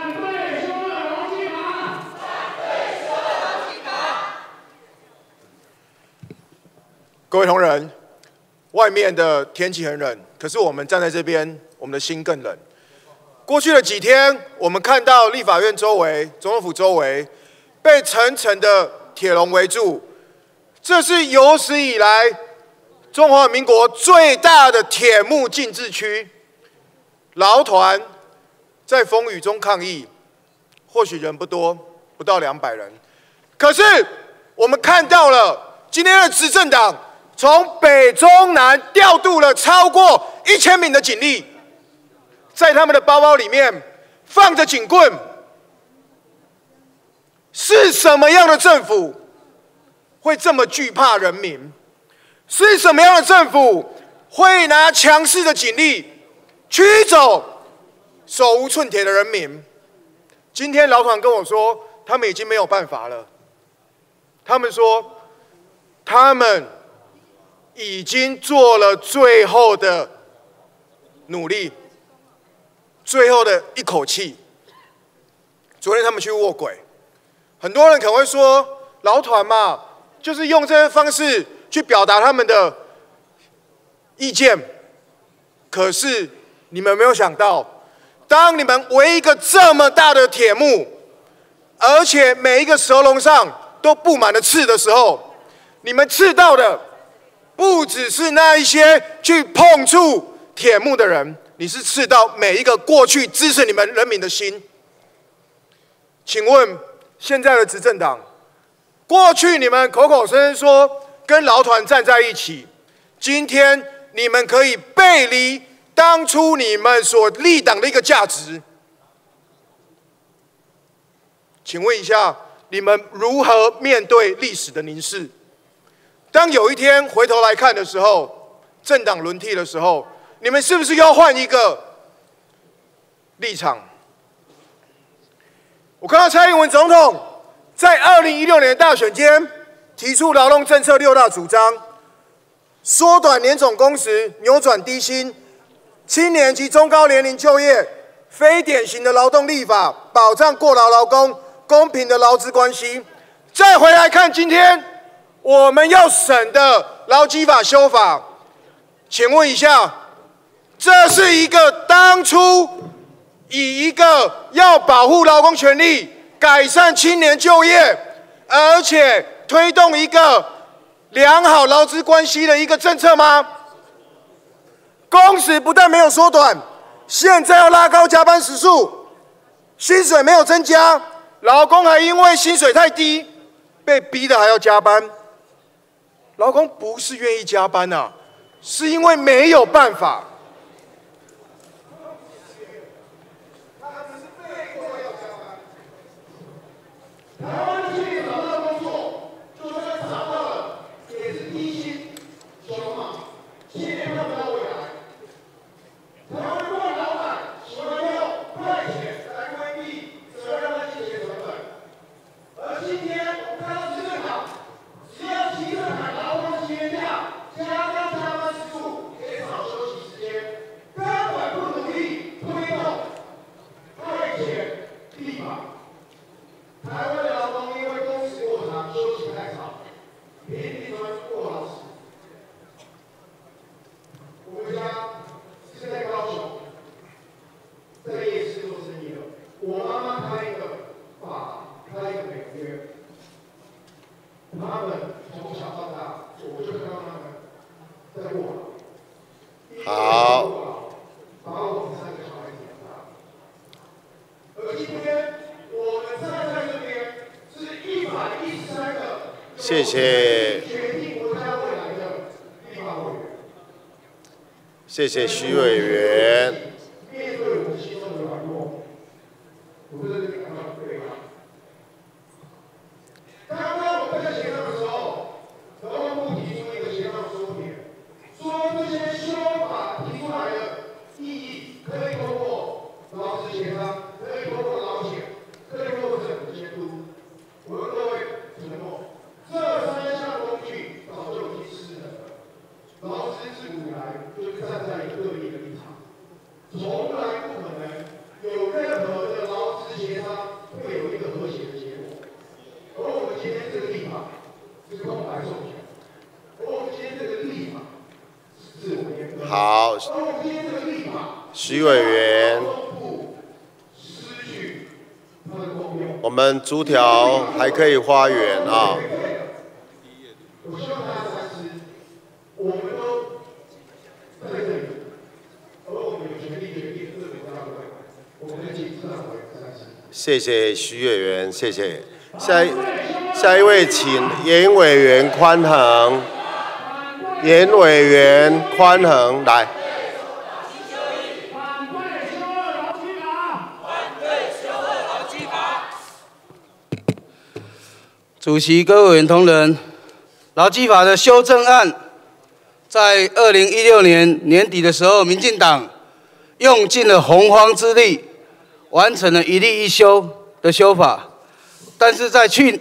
各位同仁，外面的天气很冷，可是我们站在这边，我们的心更冷。过去的几天，我们看到立法院周围、总统府周围被层层的铁笼围住。这是有史以来中华民国最大的铁幕禁制区。劳团在风雨中抗议，或许人不多，不到200人。可是我们看到了今天的执政党从北中南调度了超过1000名的警力，在他们的包包里面放着警棍。是什么样的政府会这么惧怕人民？是什么样的政府会拿强势的警力驱走手无寸铁的人民？今天劳团跟我说，他们已经没有办法了。他们说，他们已经做了最后的努力，最后的一口气。昨天他们去卧轨，很多人可能会说，劳团嘛，就是用这些方式去表达他们的意见。可是你们没有想到，当你们围一个这么大的铁幕，而且每一个蛇笼上都布满了刺的时候，你们刺到的不只是那一些去碰触铁幕的人，你是刺到每一个过去支持你们人民的心。请问现在的执政党，过去你们口口声声说跟劳团站在一起，今天你们可以背离当初你们所立党的一个价值。 请问一下，你们如何面对历史的凝视？当有一天回头来看的时候，政党轮替的时候，你们是不是要换一个立场？我看到蔡英文总统在2016年大选间提出劳动政策6大主张，缩短年总工时，扭转低薪，青年及中高年龄就业，非典型的劳动立法，保障过劳劳工公平的劳资关系。再回来看今天我们要审的劳基法修法，请问一下，这是一个当初以一个要保护劳工权利、改善青年就业，而且推动一个良好劳资关系的一个政策吗？工时不但没有缩短，现在要拉高加班时数，薪水没有增加，劳工还因为薪水太低，被逼的还要加班。劳工不是愿意加班啊，是因为没有办法。 台湾去年找到工作，就算找到了，也是低薪、穷嘛，7年看不到未来。台湾的惯老板喜欢用快钱来规避责任和金钱成本，而今天我们看到执政党，只要提着喊劳工7天假，加高加班时数，减少休息时间，根本不努力推动快钱立法。台湾的劳工因为工时过长、休息太少，频频过劳死。我们家是在高雄，在夜市做生意的。我妈妈开一个法，开一个美容院。他们从小到大，我就看到他们在过劳。 好。 把我们3个小孩子养大。而今天我们站在这边，是113个谢谢。 决定国家未来的立法委员。 谢谢徐委员。 面对我们心中的软弱，我在这里感到对吗？刚刚我们在协商的时候，劳动部提出一个协商说明，说这些修法提出来的意义可以通过劳资协商，可以通过劳检，可以通过政府监督。我跟各位承诺，这3项工具早就已经失能了。劳资自古以来就是站在一个对立的立场，从来不可能有任何的劳资协商会有一个和谐的结果。而我们今天这个立法是空白授权，而我们今天这个立法是自我严格。 好， 而我们今天这个立法， 徐委员， 失去它的功用。 我们逐条还可以发言啊。 我希望大家三思，我们都在这里，而我们有权利决定这个国家的未来。我们的请市长委员三思。 谢谢徐委员，谢谢。下一位，请严委员宽恒。严委员宽恒来。 主席、各位委员同仁，劳基法的修正案，在2016年年底的时候，民进党用尽了洪荒之力，完成了一例一修的修法。但是在1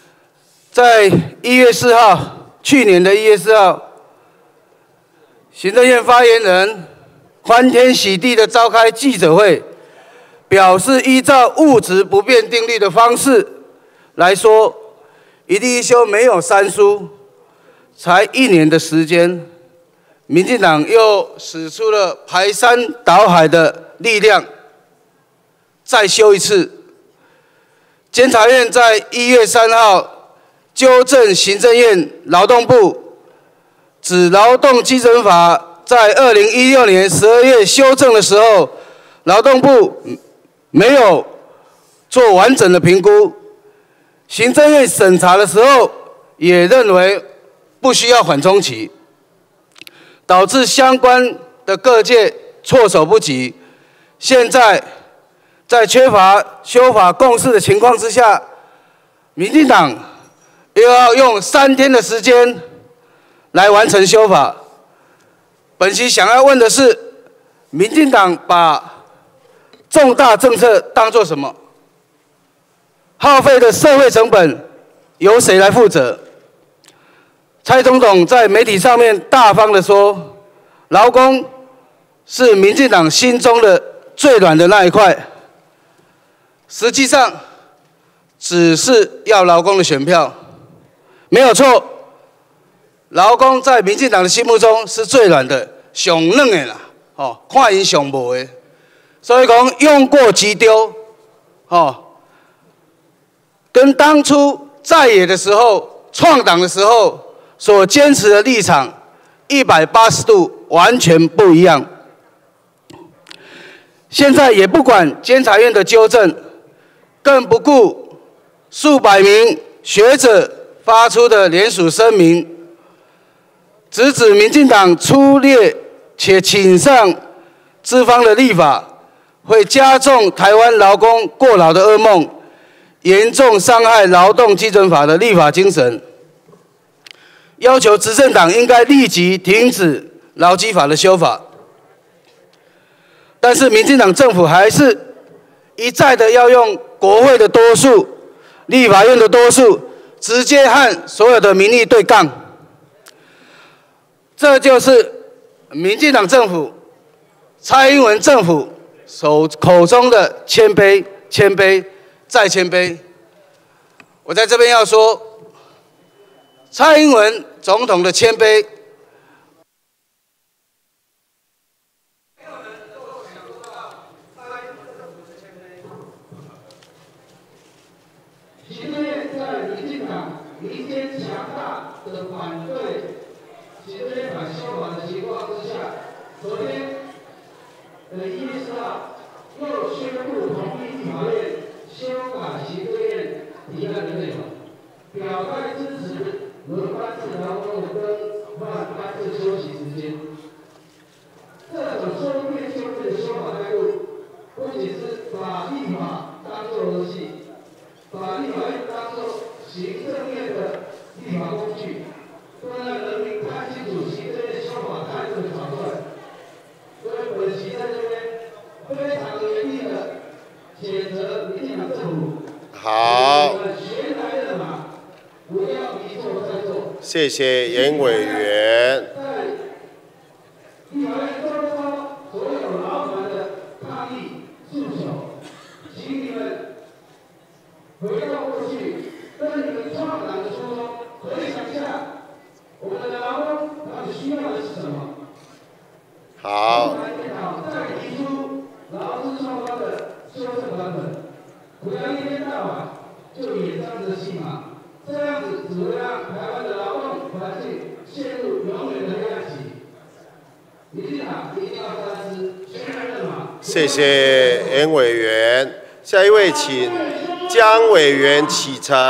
月4号，去年的1月4号，行政院发言人欢天喜地的召开记者会，表示依照物质不变定律的方式来说，一例一修没有三书，才1年的时间，民进党又使出了排山倒海的力量，再修一次。监察院在1月3号纠正行政院劳动部指劳动基准法在2016年12月修正的时候，劳动部没有做完整的评估，行政院审查的时候也认为不需要缓冲期，导致相关的各界措手不及。现在在缺乏修法共识的情况之下，民进党又要用3天的时间来完成修法。本席想要问的是，民进党把重大政策当作什么？耗费的社会成本由谁来负责？蔡总统在媒体上面大方的说，劳工是民进党心中的最软的那一块，实际上只是要劳工的选票，没有错。劳工在民进党的心目中是最软的、上软的啦，看因上无的，所以讲用过即丢，跟当初在野的时候、创党的时候所坚持的立场180度完全不一样。现在也不管监察院的纠正，更不顾数百名学者发出的联署声明，直指民进党粗劣且倾向资方的立法，会加重台湾劳工过劳的噩梦，严重伤害劳动基准法的立法精神，要求执政党应该立即停止劳基法的修法。但是民进党政府还是一再的要用国会的多数、立法院的多数，直接和所有的民意对杠。这就是民进党政府、蔡英文政府口中的谦卑、谦卑再谦卑。我在这边要说，蔡英文总统的谦卑， 今天在民进党民间强大的反对行政院法修法的情况之下，昨天1月4号又宣布同意立法院修法行政院提案的内容，表态支持轮班制劳工的更换班次休息时间。这种修变修变的修法态度，不仅是把立法当作儿戏，把立法院当作行政院的立法工具，不能让人民看清楚行政院修法态度的草率。所以本席在这边非常严厉的谴责民进党政府。 好。 悬崖勒马，不要一错再错。 谢谢严委员。 立法院周遭所有劳团的抗议诉求，请你们回到过去，跟你们创党的初衷，回想一下，我们的劳工他们需要的是什么？ 好。 再提出劳资双方的修正版本，不要一天到晚就演这样子的戏码，这样子只会让台湾的劳动环境陷入永远的黑暗期。民进党一定要三思，悬崖勒马。 谢谢严委员。下一位，请江委员启程。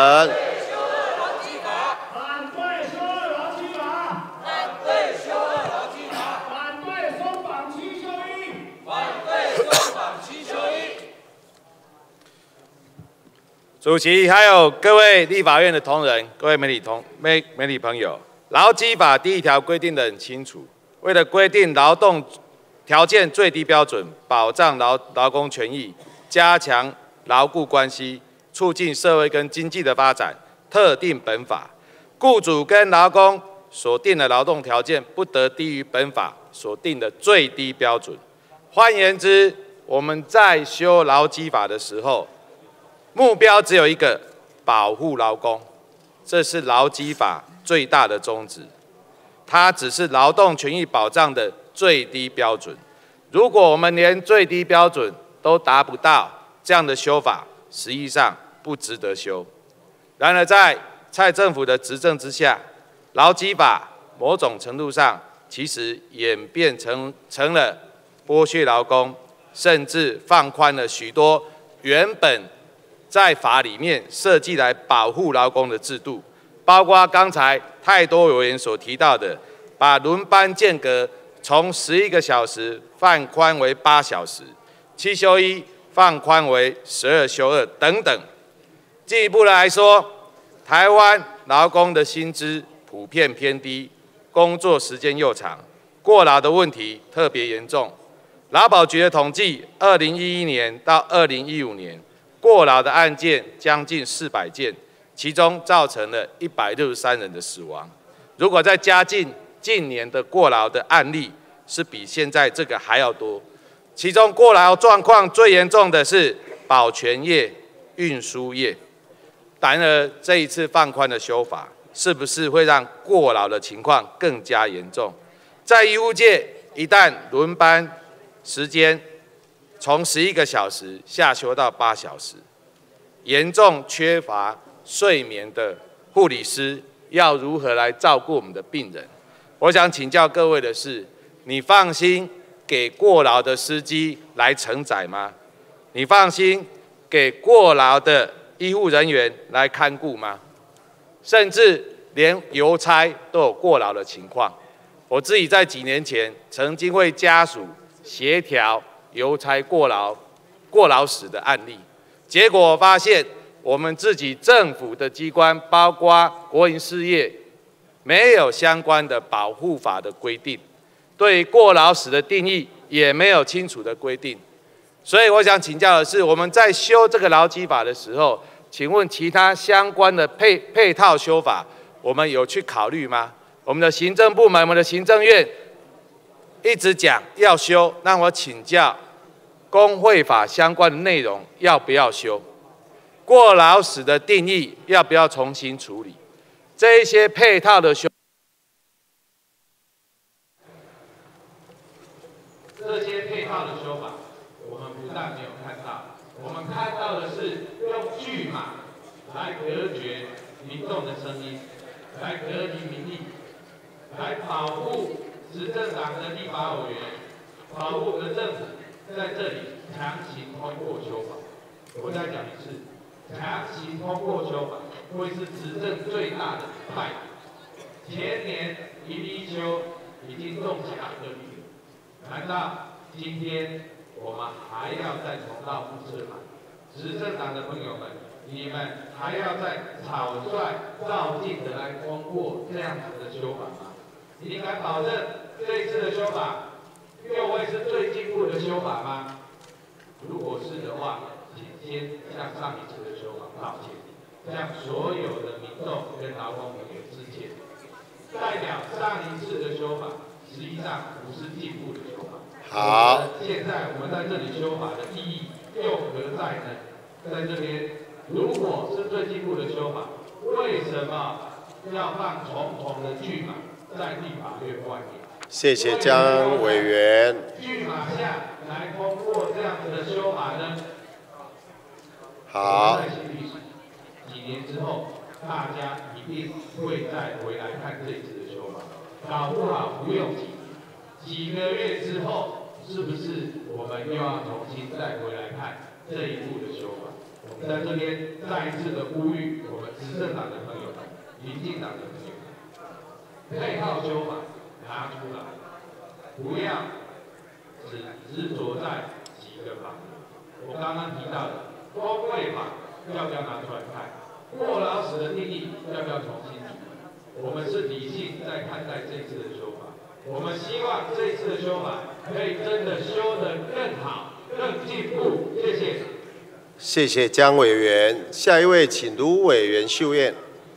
主席还有各位立法院的同仁、各位媒体朋友，劳基法第1条规定得很清楚，为了规定劳动条件最低标准，保障劳工权益，加强劳雇关系，促进社会跟经济的发展，特定本法，雇主跟劳工所定的劳动条件不得低于本法所定的最低标准。换言之，我们在修劳基法的时候，目标只有一个，保护劳工，这是劳基法最大的宗旨。它只是劳动权益保障的最低标准。如果我们连最低标准都达不到，这样的修法实际上不值得修。然而，在蔡政府的执政之下，劳基法某种程度上其实演变成了剥削劳工，甚至放宽了许多原本在法里面设计来保护劳工的制度，包括刚才太多委员所提到的，把轮班间隔从11个小时放宽为8小时，7休1 放宽为12休2等等。进一步来说，台湾劳工的薪资普遍偏低，工作时间又长，过劳的问题特别严重。劳保局的统计，2011年到2015年，过劳的案件将近400件，其中造成了163人的死亡。如果再加进近年的过劳的案例，是比现在这个还要多。其中过劳状况最严重的是保全业、运输业。然而，这一次放宽的修法，是不是会让过劳的情况更加严重？在医护界，一旦轮班时间从11个小时下修到8小时，严重缺乏睡眠的护理师要如何来照顾我们的病人？我想请教各位的是，你放心给过劳的司机来承载吗？你放心给过劳的医护人员来看顾吗？甚至连邮差都有过劳的情况。我自己在几年前曾经为家属协调邮差过劳死的案例，结果我发现我们自己政府的机关，包括国营事业，没有相关的保护法的规定，对过劳死的定义也没有清楚的规定。所以我想请教的是，我们在修这个劳基法的时候，请问其他相关的配套修法，我们有去考虑吗？我们的行政部门、我们的行政院一直讲要修，那我请教工会法相关的内容要不要修？过劳死的定义要不要重新处理？这一些配套的修， 这些配套的修法，我们不但没有看到，我们看到的是用拒马来隔绝民众的声音，来隔离民意，来保护执政党的立法委员，保护的政府在这里强行通过修法。我再讲一次，强行通过修法会是执政最大的败笔。前年一例一休已经中奖2例，难道今天我们还要再重蹈覆辙吗？执政党的朋友们，你们还要再草率绕境的来通过这样子的修法吗？你敢保证这一次的修法又会是最进步的修法吗？如果是的话，请先向上一次的修法道歉，向所有的民众跟劳工朋友致歉。代表上一次的修法实际上不是进步的修法。 好。 现在我们在这里修法的意义又何在呢？在这边，如果是最进步的修法，为什么要放重重的拒马在立法院外面？ 谢谢江委员。 拒马下来通过这样子的修法呢？ 好。 几年之后，大家一定会再回来看这一次的修法，搞不好不用几个月之后，是不是我们又要重新再回来看这一步的修法？我们在这边再一次的呼吁我们执政党的朋友们、民进党的朋友们，配套修法拿出来，不要只执着在几个法。我刚刚提到的工会法要不要拿出来看？过劳死的定义要不要重新提？我们是理性在看待这次的修法，我们希望这次的修法可以真的修得更好、更进步。谢谢。 谢谢江委员。下一位，请卢委员秀燕。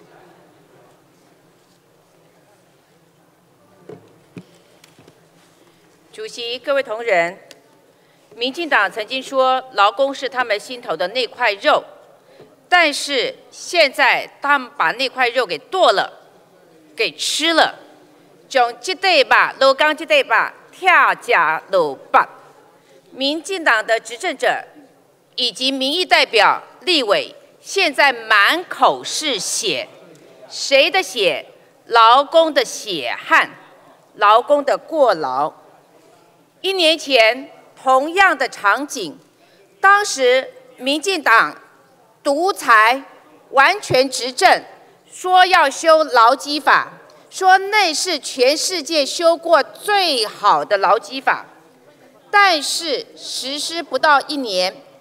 主席、各位同仁，民进党曾经说劳工是他们心头的那块肉，但是现在他们把那块肉给剁了，给吃了，从这对吧，老刚这对吧，跳假老爸。民进党的执政者以及民意代表、立委，现在满口是血，谁的血？劳工的血汗，劳工的过劳。1年前，同样的场景，当时民进党独裁，完全执政，说要修劳基法，说那是全世界修过最好的劳基法，但是实施不到1年，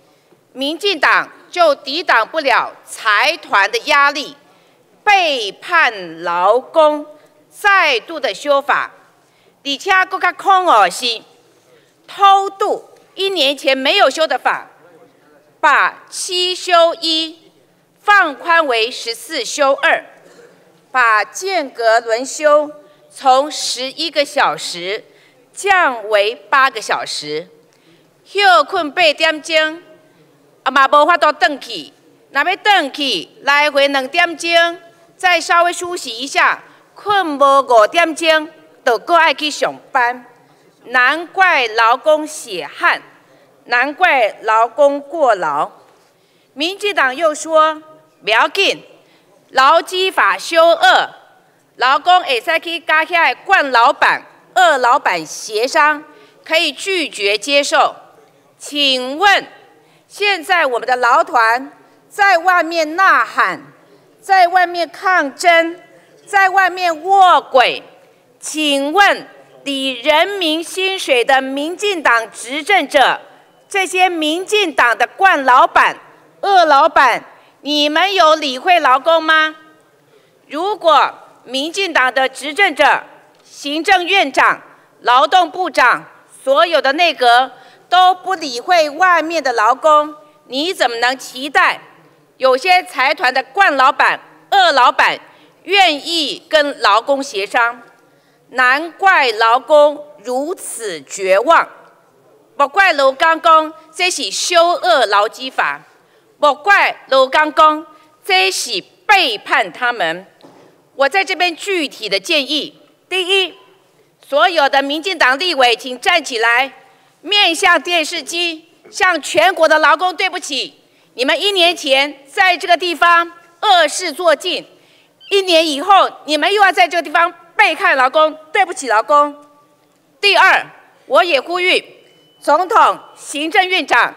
民进党就抵挡不了财团的压力，背叛劳工，再度的修法，而且更加恐恶是偷渡1年前没有修的法，把7休1放宽为14休2，把间隔轮休从11个小时降为8个小时，休困8点钟，嘛无法度回去，若要回去，来回2点钟，再稍微休息一下，困无5点钟，就搁爱去上班。难怪劳工血汗，难怪劳工过劳。民进党又说不要紧，劳基法修2，劳工会使去甲遐冠老板、二老板协商，可以拒绝接受。请问，现在我们的劳团在外面呐喊，在外面抗争，在外面卧轨，请问领人民薪水的民进党执政者，这些民进党的冠老板、二老板，你们有理会劳工吗？如果民进党的执政者、行政院长、劳动部长，所有的内阁都不理会外面的劳工，你怎么能期待有些财团的冠老板、二老板愿意跟劳工协商？难怪劳工如此绝望，莫怪劳工讲这是修恶劳基法，莫怪劳工讲这是背叛他们。我在这边具体的建议：第一，所有的民进党立委请站起来，面向电视机，向全国的劳工对不起，你们1年前在这个地方恶事做尽，1年以后你们又要在这个地方背叛劳工，对不起劳工。第二，我也呼吁总统、行政院长、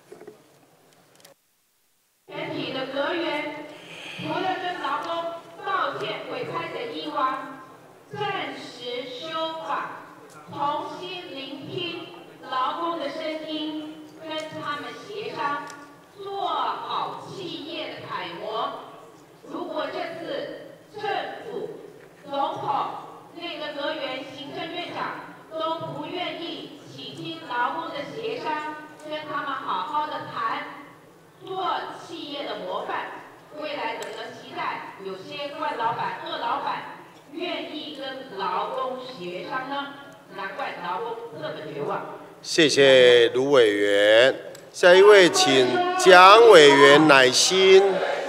全体的阁员，除了跟劳工道歉、悔拍的以外，暂时修法，重新聆听劳工的声音，跟他们协商，做好企业的楷模。如果这次政府、总统、内阁阁员、行政院长都不愿意倾听劳工的协商，跟他们好好的谈，做企业的模范，未来怎么能期待有些冠老板、二老板愿意跟劳工协商呢？难怪劳工这么绝望。 谢谢卢委员，下一位请蒋委员乃馨。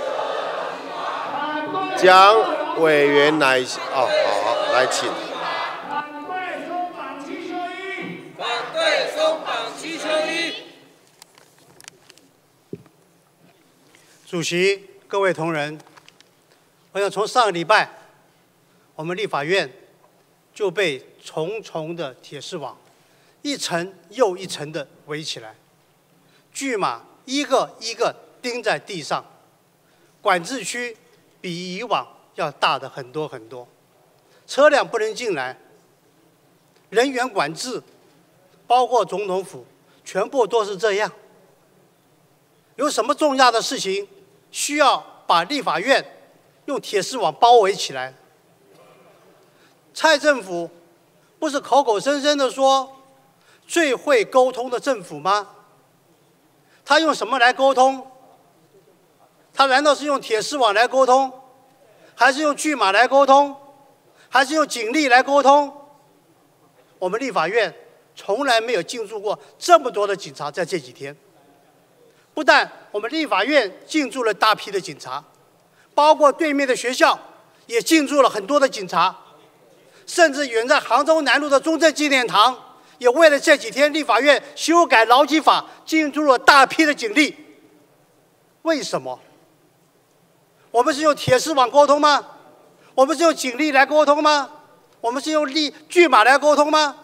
蒋委员乃馨，好，来请。 反对松绑7休1， 反对松绑7休1。 主席、各位同仁，我想从上个礼拜，我们立法院就被重重的铁丝网一层又一层的围起来，巨马一个一个钉在地上，管制区比以往要大的很多很多，车辆不能进来，人员管制，包括总统府，全部都是这样。有什么重要的事情需要把立法院用铁丝网包围起来？蔡政府不是口口声声的说最会沟通的政府吗？他用什么来沟通？他难道是用铁丝网来沟通，还是用巨马来沟通，还是用警力来沟通？我们立法院从来没有进驻过这么多的警察，在这几天，不但我们立法院进驻了大批的警察，包括对面的学校也进驻了很多的警察，甚至远在杭州南路的中正纪念堂，也为了这几天立法院修改劳基法，进驻了大批的警力。为什么？我们是用铁丝网沟通吗？我们是用警力来沟通吗？我们是用巨马来沟通吗？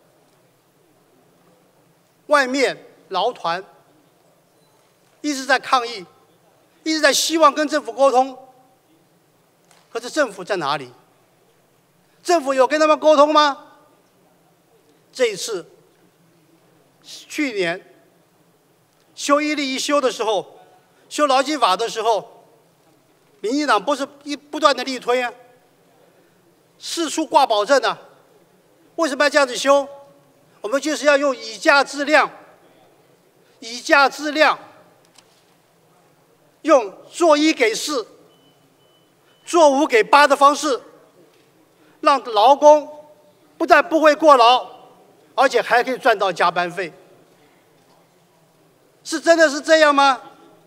外面劳团一直在抗议，一直在希望跟政府沟通，可是政府在哪里？政府有跟他们沟通吗？这一次，去年修1例1修的时候，修劳基法的时候，民进党不是不断的力推啊，四处挂保证啊，为什么要这样子修？我们就是要用以价质量，以价质量，用做1给4，做5给8的方式，让劳工不但不会过劳，而且还可以赚到加班费。是真的是这样吗？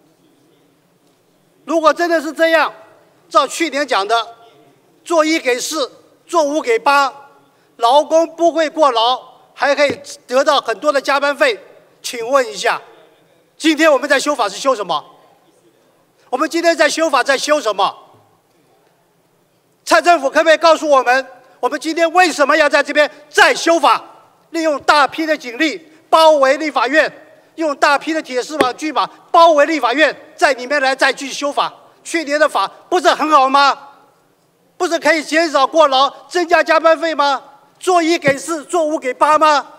如果真的是这样，照去年讲的，做1给4，做5给8，劳工不会过劳，还可以得到很多的加班费。请问一下，今天我们在修法是修什么？我们今天在修法在修什么？蔡政府可不可以告诉我们，我们今天为什么要在这边再修法？利用大批的警力包围立法院，用大批的铁丝网、巨马包围立法院，在里面来再去修法。去年的法不是很好吗？不是可以减少过劳、增加加班费吗？做1给4，做5给8吗？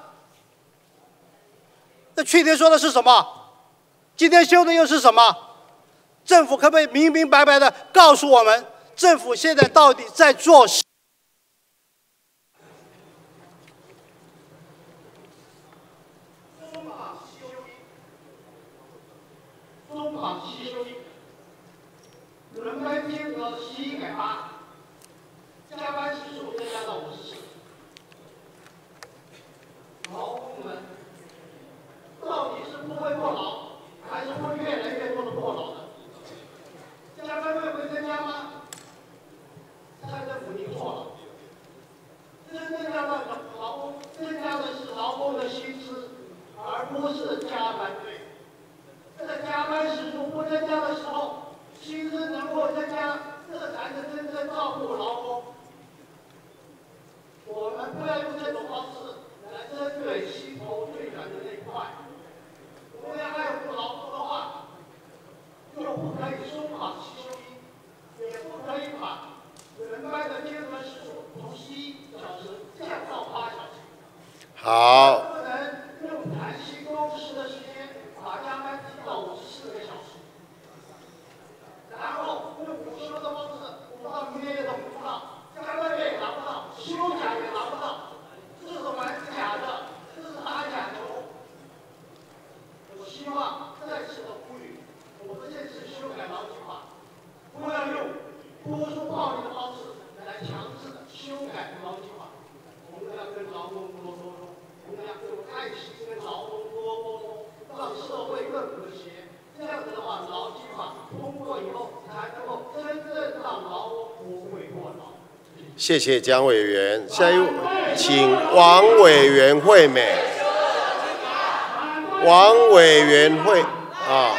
那去年说的是什么？今天修的又是什么？政府可不可以明明白白的告诉我们，政府现在到底在做什么？ 中法7修1，轮班间隔11改8，加班时数增加到54。劳工们到底是不会过劳，还是会越来越多的过劳呢？加班费会增加吗？蔡政府你错了，真正要让劳工增加的是劳工的薪资，而不是加班费。在加班时数不增加的时候，薪资能够增加，这才是真正照顾劳工。我们不要用这种方式来针对心头最软的那一块。我们要爱护劳工的话，就不可以松绑7休1，也不可以把轮班的间隔时数从11小时降到8小时。 好。 不能用弹性工时的时间把加班提到54个小时，然后用午休的方式补到明天的补不到，加班费也拿不到，休假也拿不到，这是玩假的，这是打假球。我希望再次的呼吁，我们这次修改劳基法，不要用多数暴力的方式来强制的修改劳基法，我们要跟劳工多沟通，我们要用爱心跟劳工多沟通，让社会更和谐。这样子的话，劳基法通过以后，才能够真正让劳工不会过劳。 谢谢蒋委员，下一位请王委员惠美。王委员会啊。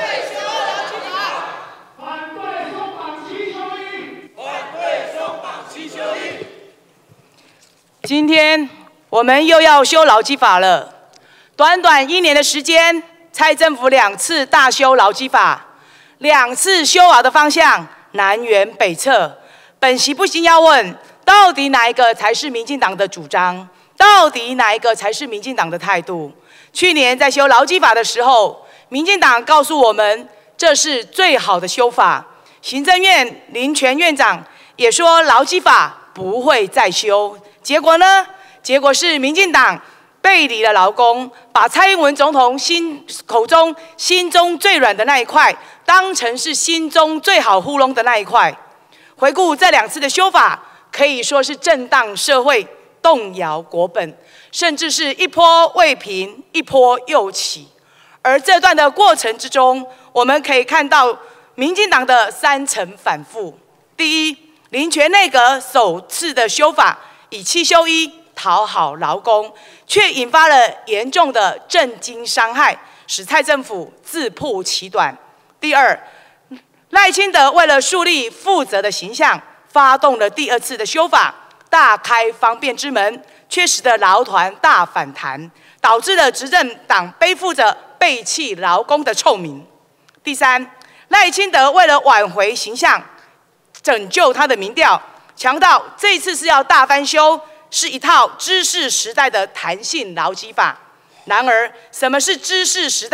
反对松绑7休1，反对松绑7休1。 今天我们又要修劳基法了，短短1年的时间，蔡政府2次大修劳基法，2次修法的方向南辕北辙。本席不禁要问，到底哪一个才是民进党的主张？到底哪一个才是民进党的态度？去年在修劳基法的时候，民进党告诉我们这是最好的修法，行政院林全院长也说劳基法不会再修。结果呢？结果是民进党背离了劳工，把蔡英文总统口中心中最软的那一块，当成是心中最好糊弄的那一块。回顾这2次的修法，可以说是震荡社会，动摇国本，甚至是一波未平，一波又起。而这段的过程之中，我们可以看到民进党的3层反复。第一，林全内阁首次的修法，以7休1讨好劳工，却引发了严重的政经伤害，使蔡政府自曝其短。第二，赖清德为了树立负责的形象，发动了第2次的修法，大开方便之门，却使得劳团大反弹，导致了执政党背负着背弃劳工的臭名。第三，赖清德为了挽回形象，拯救他的民调，强调这一次是要大翻修，是一套知识时代的弹性劳基法。然而，什么是知识时代？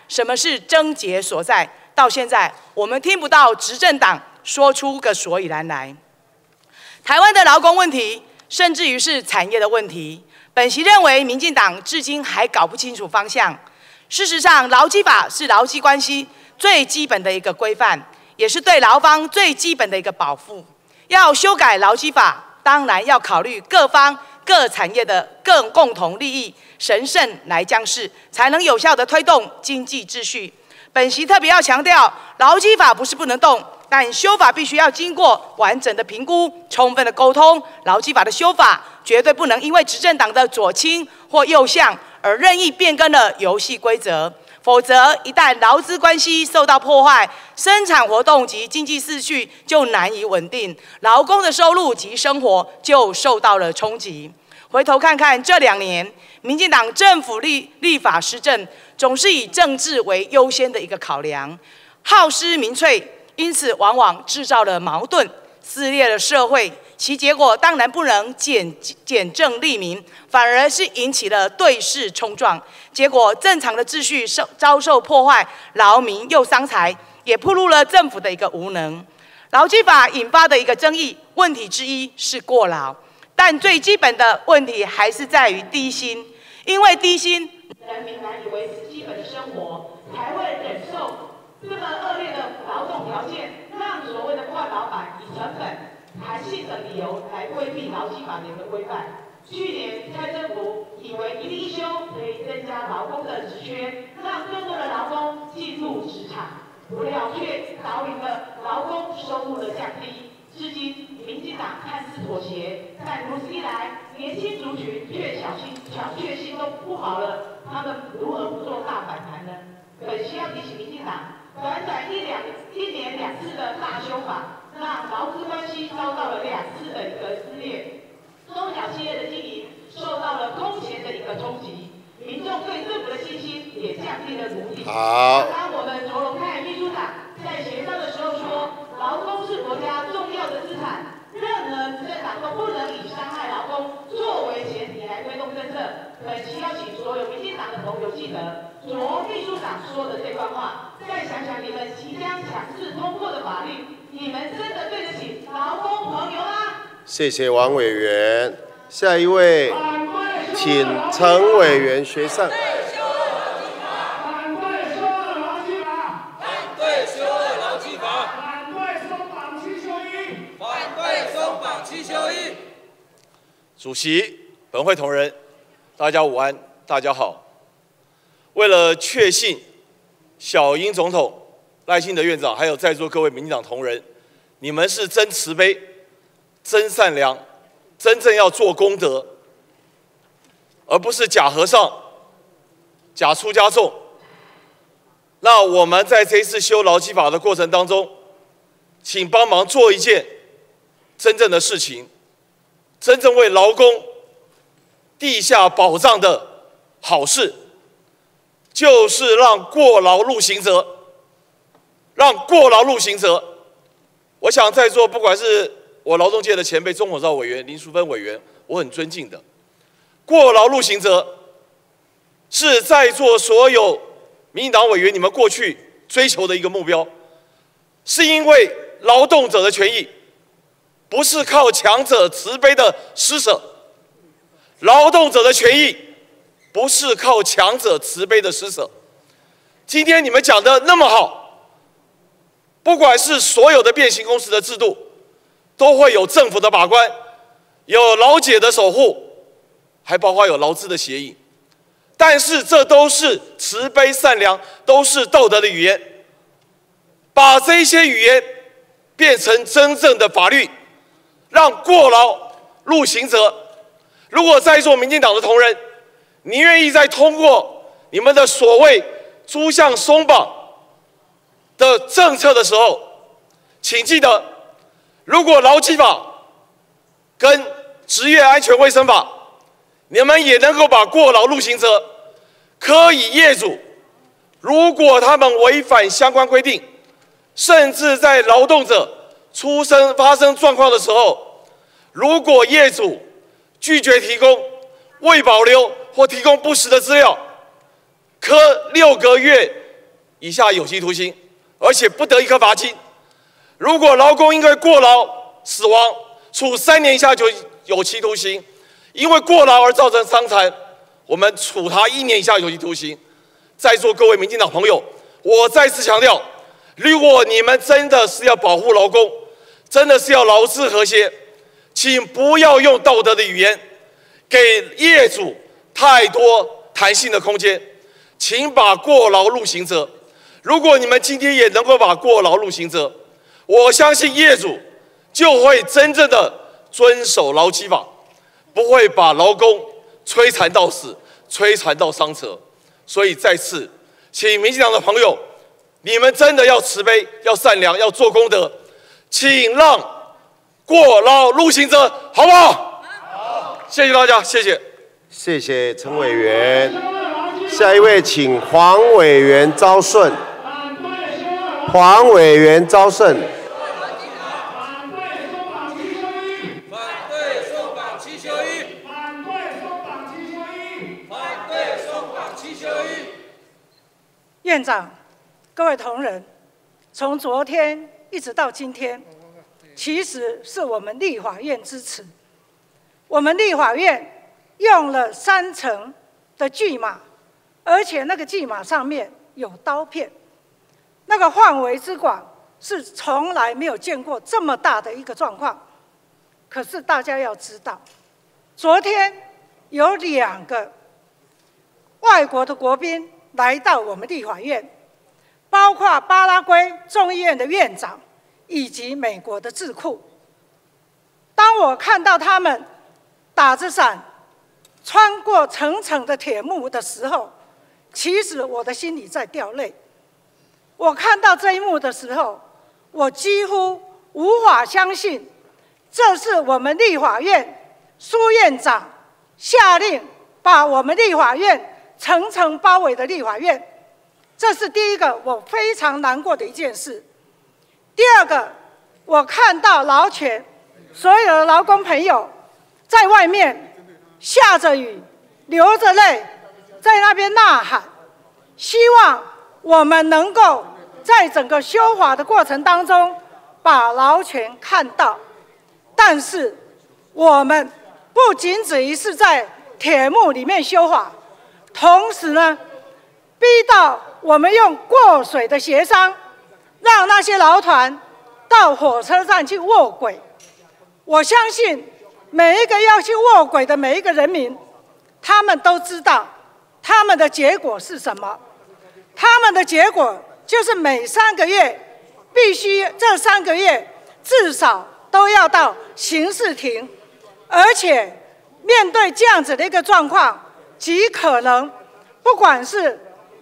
什么是症结所在？到现在，我们听不到执政党说出个所以然来。台湾的劳工问题，甚至于是产业的问题，本席认为民进党至今还搞不清楚方向。事实上，劳基法是劳基关系最基本的一个规范，也是对劳方最基本的一个保护。要修改劳基法，当然要考虑各方各产业的各共同利益，审慎来将事，才能有效地推动经济秩序。本席特别要强调，劳基法不是不能动，但修法必须要经过完整的评估、充分的沟通。劳基法的修法绝对不能因为执政党的左倾或右向而任意变更了游戏规则，否则一旦劳资关系受到破坏，生产活动及经济秩序就难以稳定，劳工的收入及生活就受到了冲击。回头看看这2年，民进党政府立法施政，总是以政治为优先的一个考量，好施民粹，因此往往制造了矛盾，撕裂了社会。其结果当然不能简政利民，反而是引起了对峙冲撞，结果正常的秩序遭受破坏，劳民又伤财，也暴露了政府的一个无能。劳基法引发的一个争议问题之一是过劳，但最基本的问题还是在于低薪，因为低薪， 人民难以维持基本的生活，才会忍受这么恶劣的劳动条件，让所谓的惯老板以成本弹性的理由来规避劳基法的一个规范。去年蔡政府以为一例一休可以增加劳工的职缺，让更多的劳工进入职场，不料却导引了劳工收入的降低。至今，民进党看似妥协，但如此一来，年轻族群却小确幸都不好了，他们如何不做大反弹呢？本席要提醒民进党，短一年2次的大修法，让劳资关系遭到了2次的一个撕裂，中小企业的经营受到了空前的一个冲击，民众对政府的信心也降低了谷底。 好。 刚刚我们卓荣泰秘书长在协商的时候说，劳工是国家重要的资产，任何执政党都不能以伤害劳工作为前提来推动政策。本期邀请所有民进党的朋友记得卓秘书长说的这段话，再想想你们即将强制通过的法律，你们真的对得起劳工朋友吗？ 谢谢王委员，下一位，请陈委员学上。 主席、本会同仁，大家午安，大家好。为了确信小英总统、赖清德院长，还有在座各位民进党同仁，你们是真慈悲、真善良，真正要做功德，而不是假和尚、假出家众。那我们在这一次修劳基法的过程当中，请帮忙做一件真正的事情。真正为劳工地下保障的好事，就是让过劳入刑责，让过劳入刑责。我想在座不管是我劳动界的前辈钟火照委员、林淑芬委员，我很尊敬的。过劳入刑责是在座所有民进党委员你们过去追求的一个目标，是因为劳动者的权益。不是靠强者慈悲的施舍，劳动者的权益不是靠强者慈悲的施舍。今天你们讲的那么好，不管是所有的变形公司的制度，都会有政府的把关，有劳检的守护，还包括有劳资的协议。但是这都是慈悲善良，都是道德的语言。把这些语言变成真正的法律。让过劳入刑责。如果在座民进党的同仁，你愿意再通过你们的所谓诸项松绑的政策的时候，请记得，如果劳基法跟职业安全卫生法，你们也能够把过劳入刑责，可以业主如果他们违反相关规定，甚至在劳动者发生状况的时候，如果业主拒绝提供、未保留或提供不实的资料，可6个月以下有期徒刑，而且不得一颗罚金。如果劳工因为过劳死亡，处3年以下有期徒刑；因为过劳而造成伤残，我们处他1年以下有期徒刑。在座各位民进党朋友，我再次强调，如果你们真的是要保护劳工，真的是要劳资和谐，请不要用道德的语言给业主太多弹性的空间，请把过劳入刑责。如果你们今天也能够把过劳入刑责，我相信业主就会真正的遵守劳基法，不会把劳工摧残到死、摧残到伤折。所以再次，请民进党的朋友，你们真的要慈悲、要善良、要做功德，请让过劳入刑责，好不好？好，谢谢大家，谢谢。 谢谢陈委员。下一位，请黄委员昭顺。黄委员昭顺。 院长，各位同仁，从昨天一直到今天，其实是我们立法院支持。我们立法院用了3层的巨码，而且那个巨码上面有刀片，那个范围之广是从来没有见过这么大的一个状况。可是大家要知道，昨天有2个外国的国宾来到我们立法院，包括巴拉圭众议院的院长以及美国的智库。当我看到他们打着伞穿过层层的铁幕的时候，其实我的心里在掉泪。我看到这一幕的时候，我几乎无法相信，这是我们立法院苏院长下令把我们立法院层层包围的立法院，这是第一个我非常难过的一件事。第二个，我看到劳权所有的劳工朋友在外面下着雨，流着泪，在那边呐喊，希望我们能够在整个修法的过程当中把劳权看到。但是我们不仅止于是在铁幕里面修法，同时呢，逼到我们用过水的协商，让那些劳团到火车站去卧轨。我相信每一个要去卧轨的每一个人民，他们都知道他们的结果是什么。他们的结果就是每3个月必须这3个月至少都要到刑事庭，而且面对这样子的一个状况，极可能不管是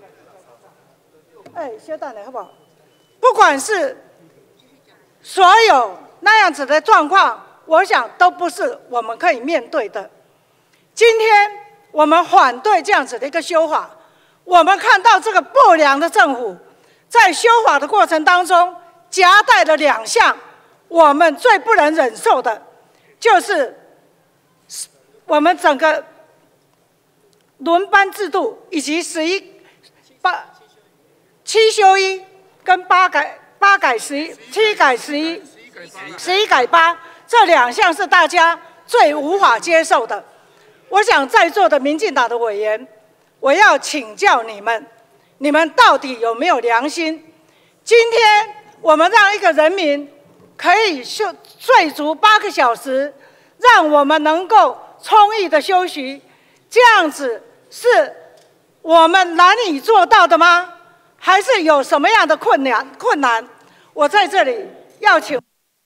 稍等好不好？不管是所有那样子的状况，我想都不是我们可以面对的。今天我们反对这样子的一个修法，我们看到这个不良的政府在修法的过程当中夹带了2项我们最不能忍受的，就是我们整个轮班制度以及7休1跟8改11、7改11、11改8这2项是大家最无法接受的。我想在座的民进党的委员，我要请教你们，你们到底有没有良心？今天我们让一个人民可以睡足8个小时，让我们能够充裕的休息，这样子是我们难以做到的吗？还是有什么样的困难？我在这里要请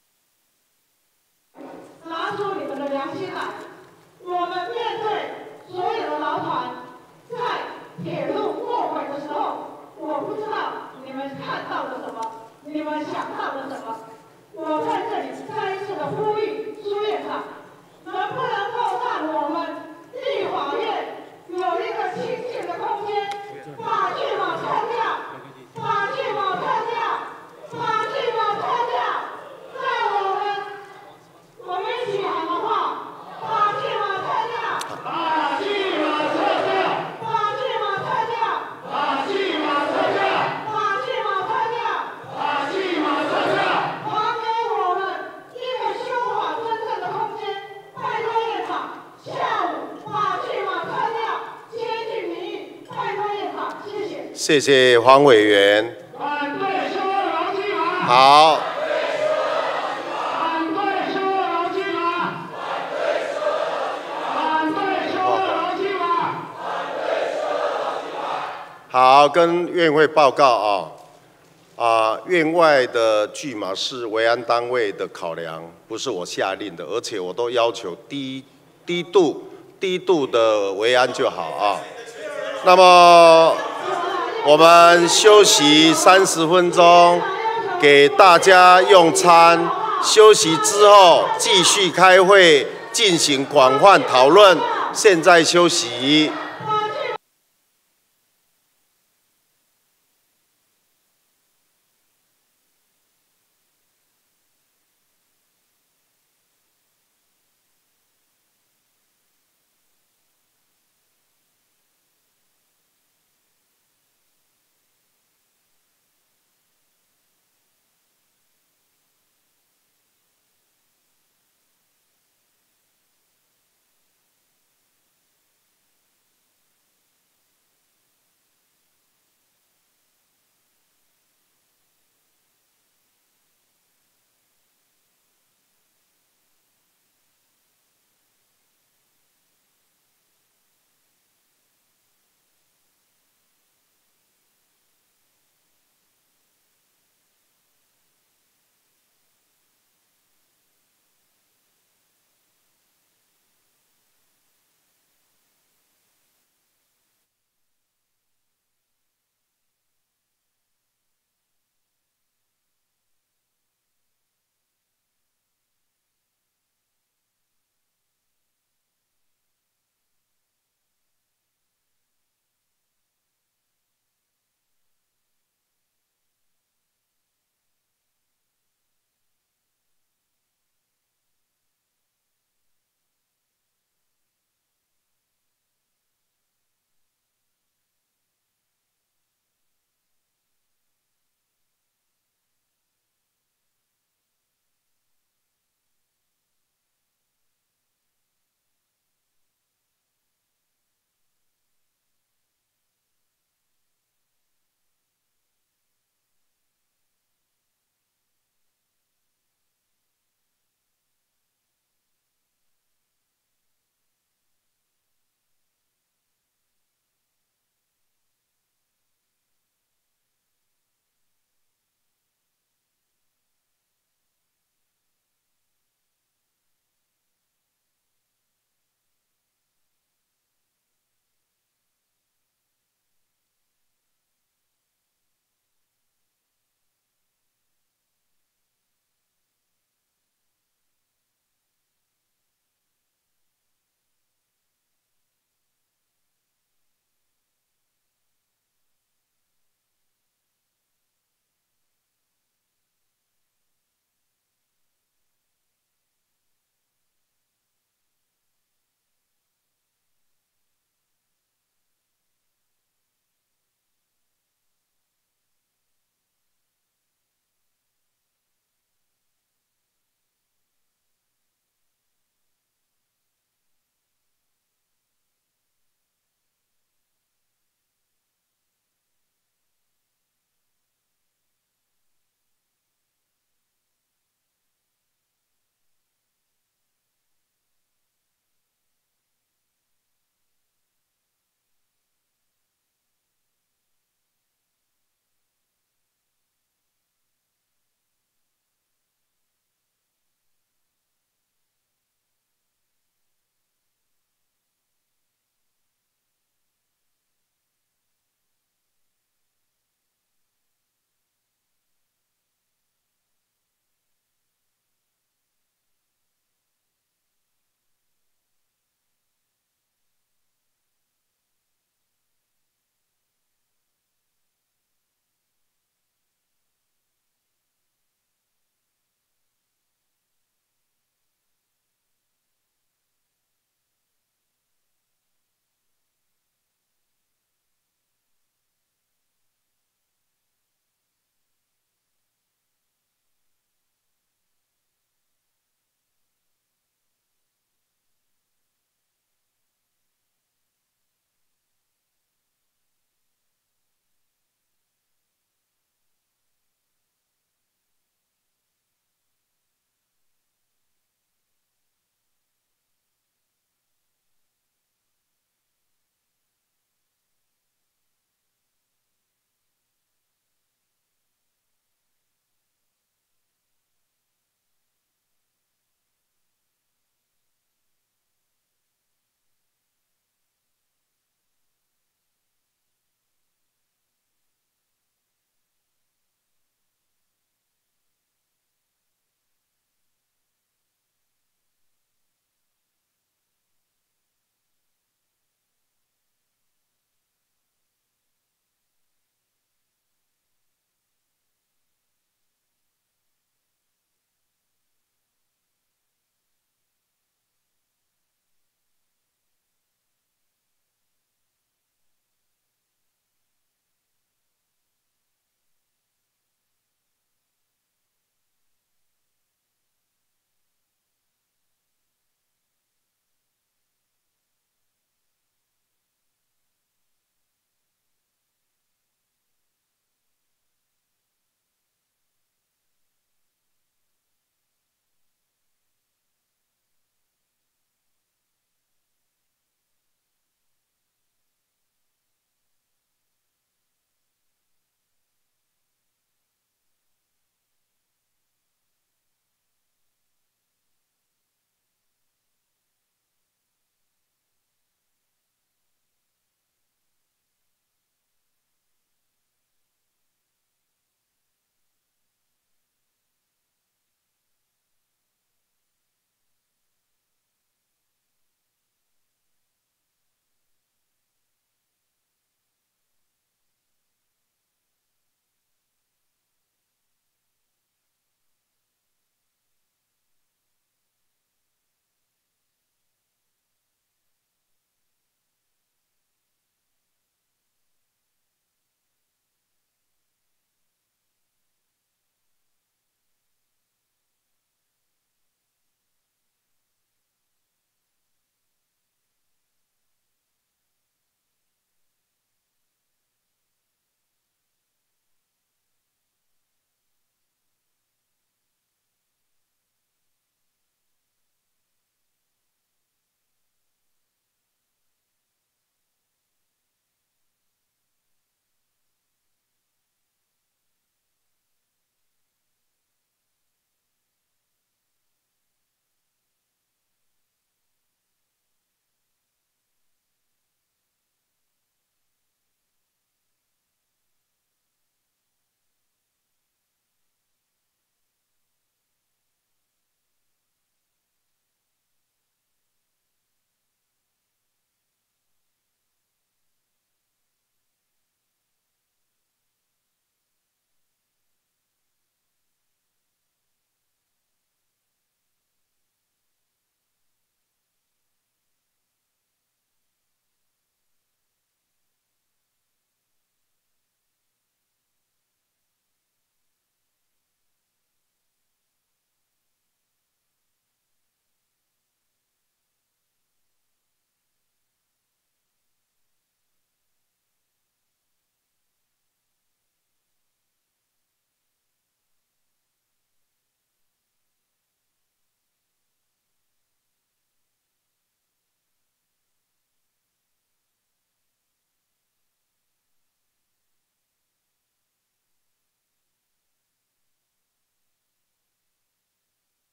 拿出你们的良心来。我们面对所有的劳团在铁路过轨的时候，我不知道你们看到了什么，你们想到了什么。我在这里再一次的呼吁苏院长，能不能够让我们立法院有一个清净的空间，把巨马撤掉，把巨马撤掉，把巨马撤掉，让我们一起喊的话，把巨马撤掉，把巨马撤掉，把巨马撤掉，把巨马撤掉，把谢谢黄委员。好。好，跟院会报告院外的拒马是维安单位的考量，不是我下令的，而且我都要求低度的维安就好啊。那么我们休息30分钟，给大家用餐。休息之后继续开会，进行广泛讨论。现在休息。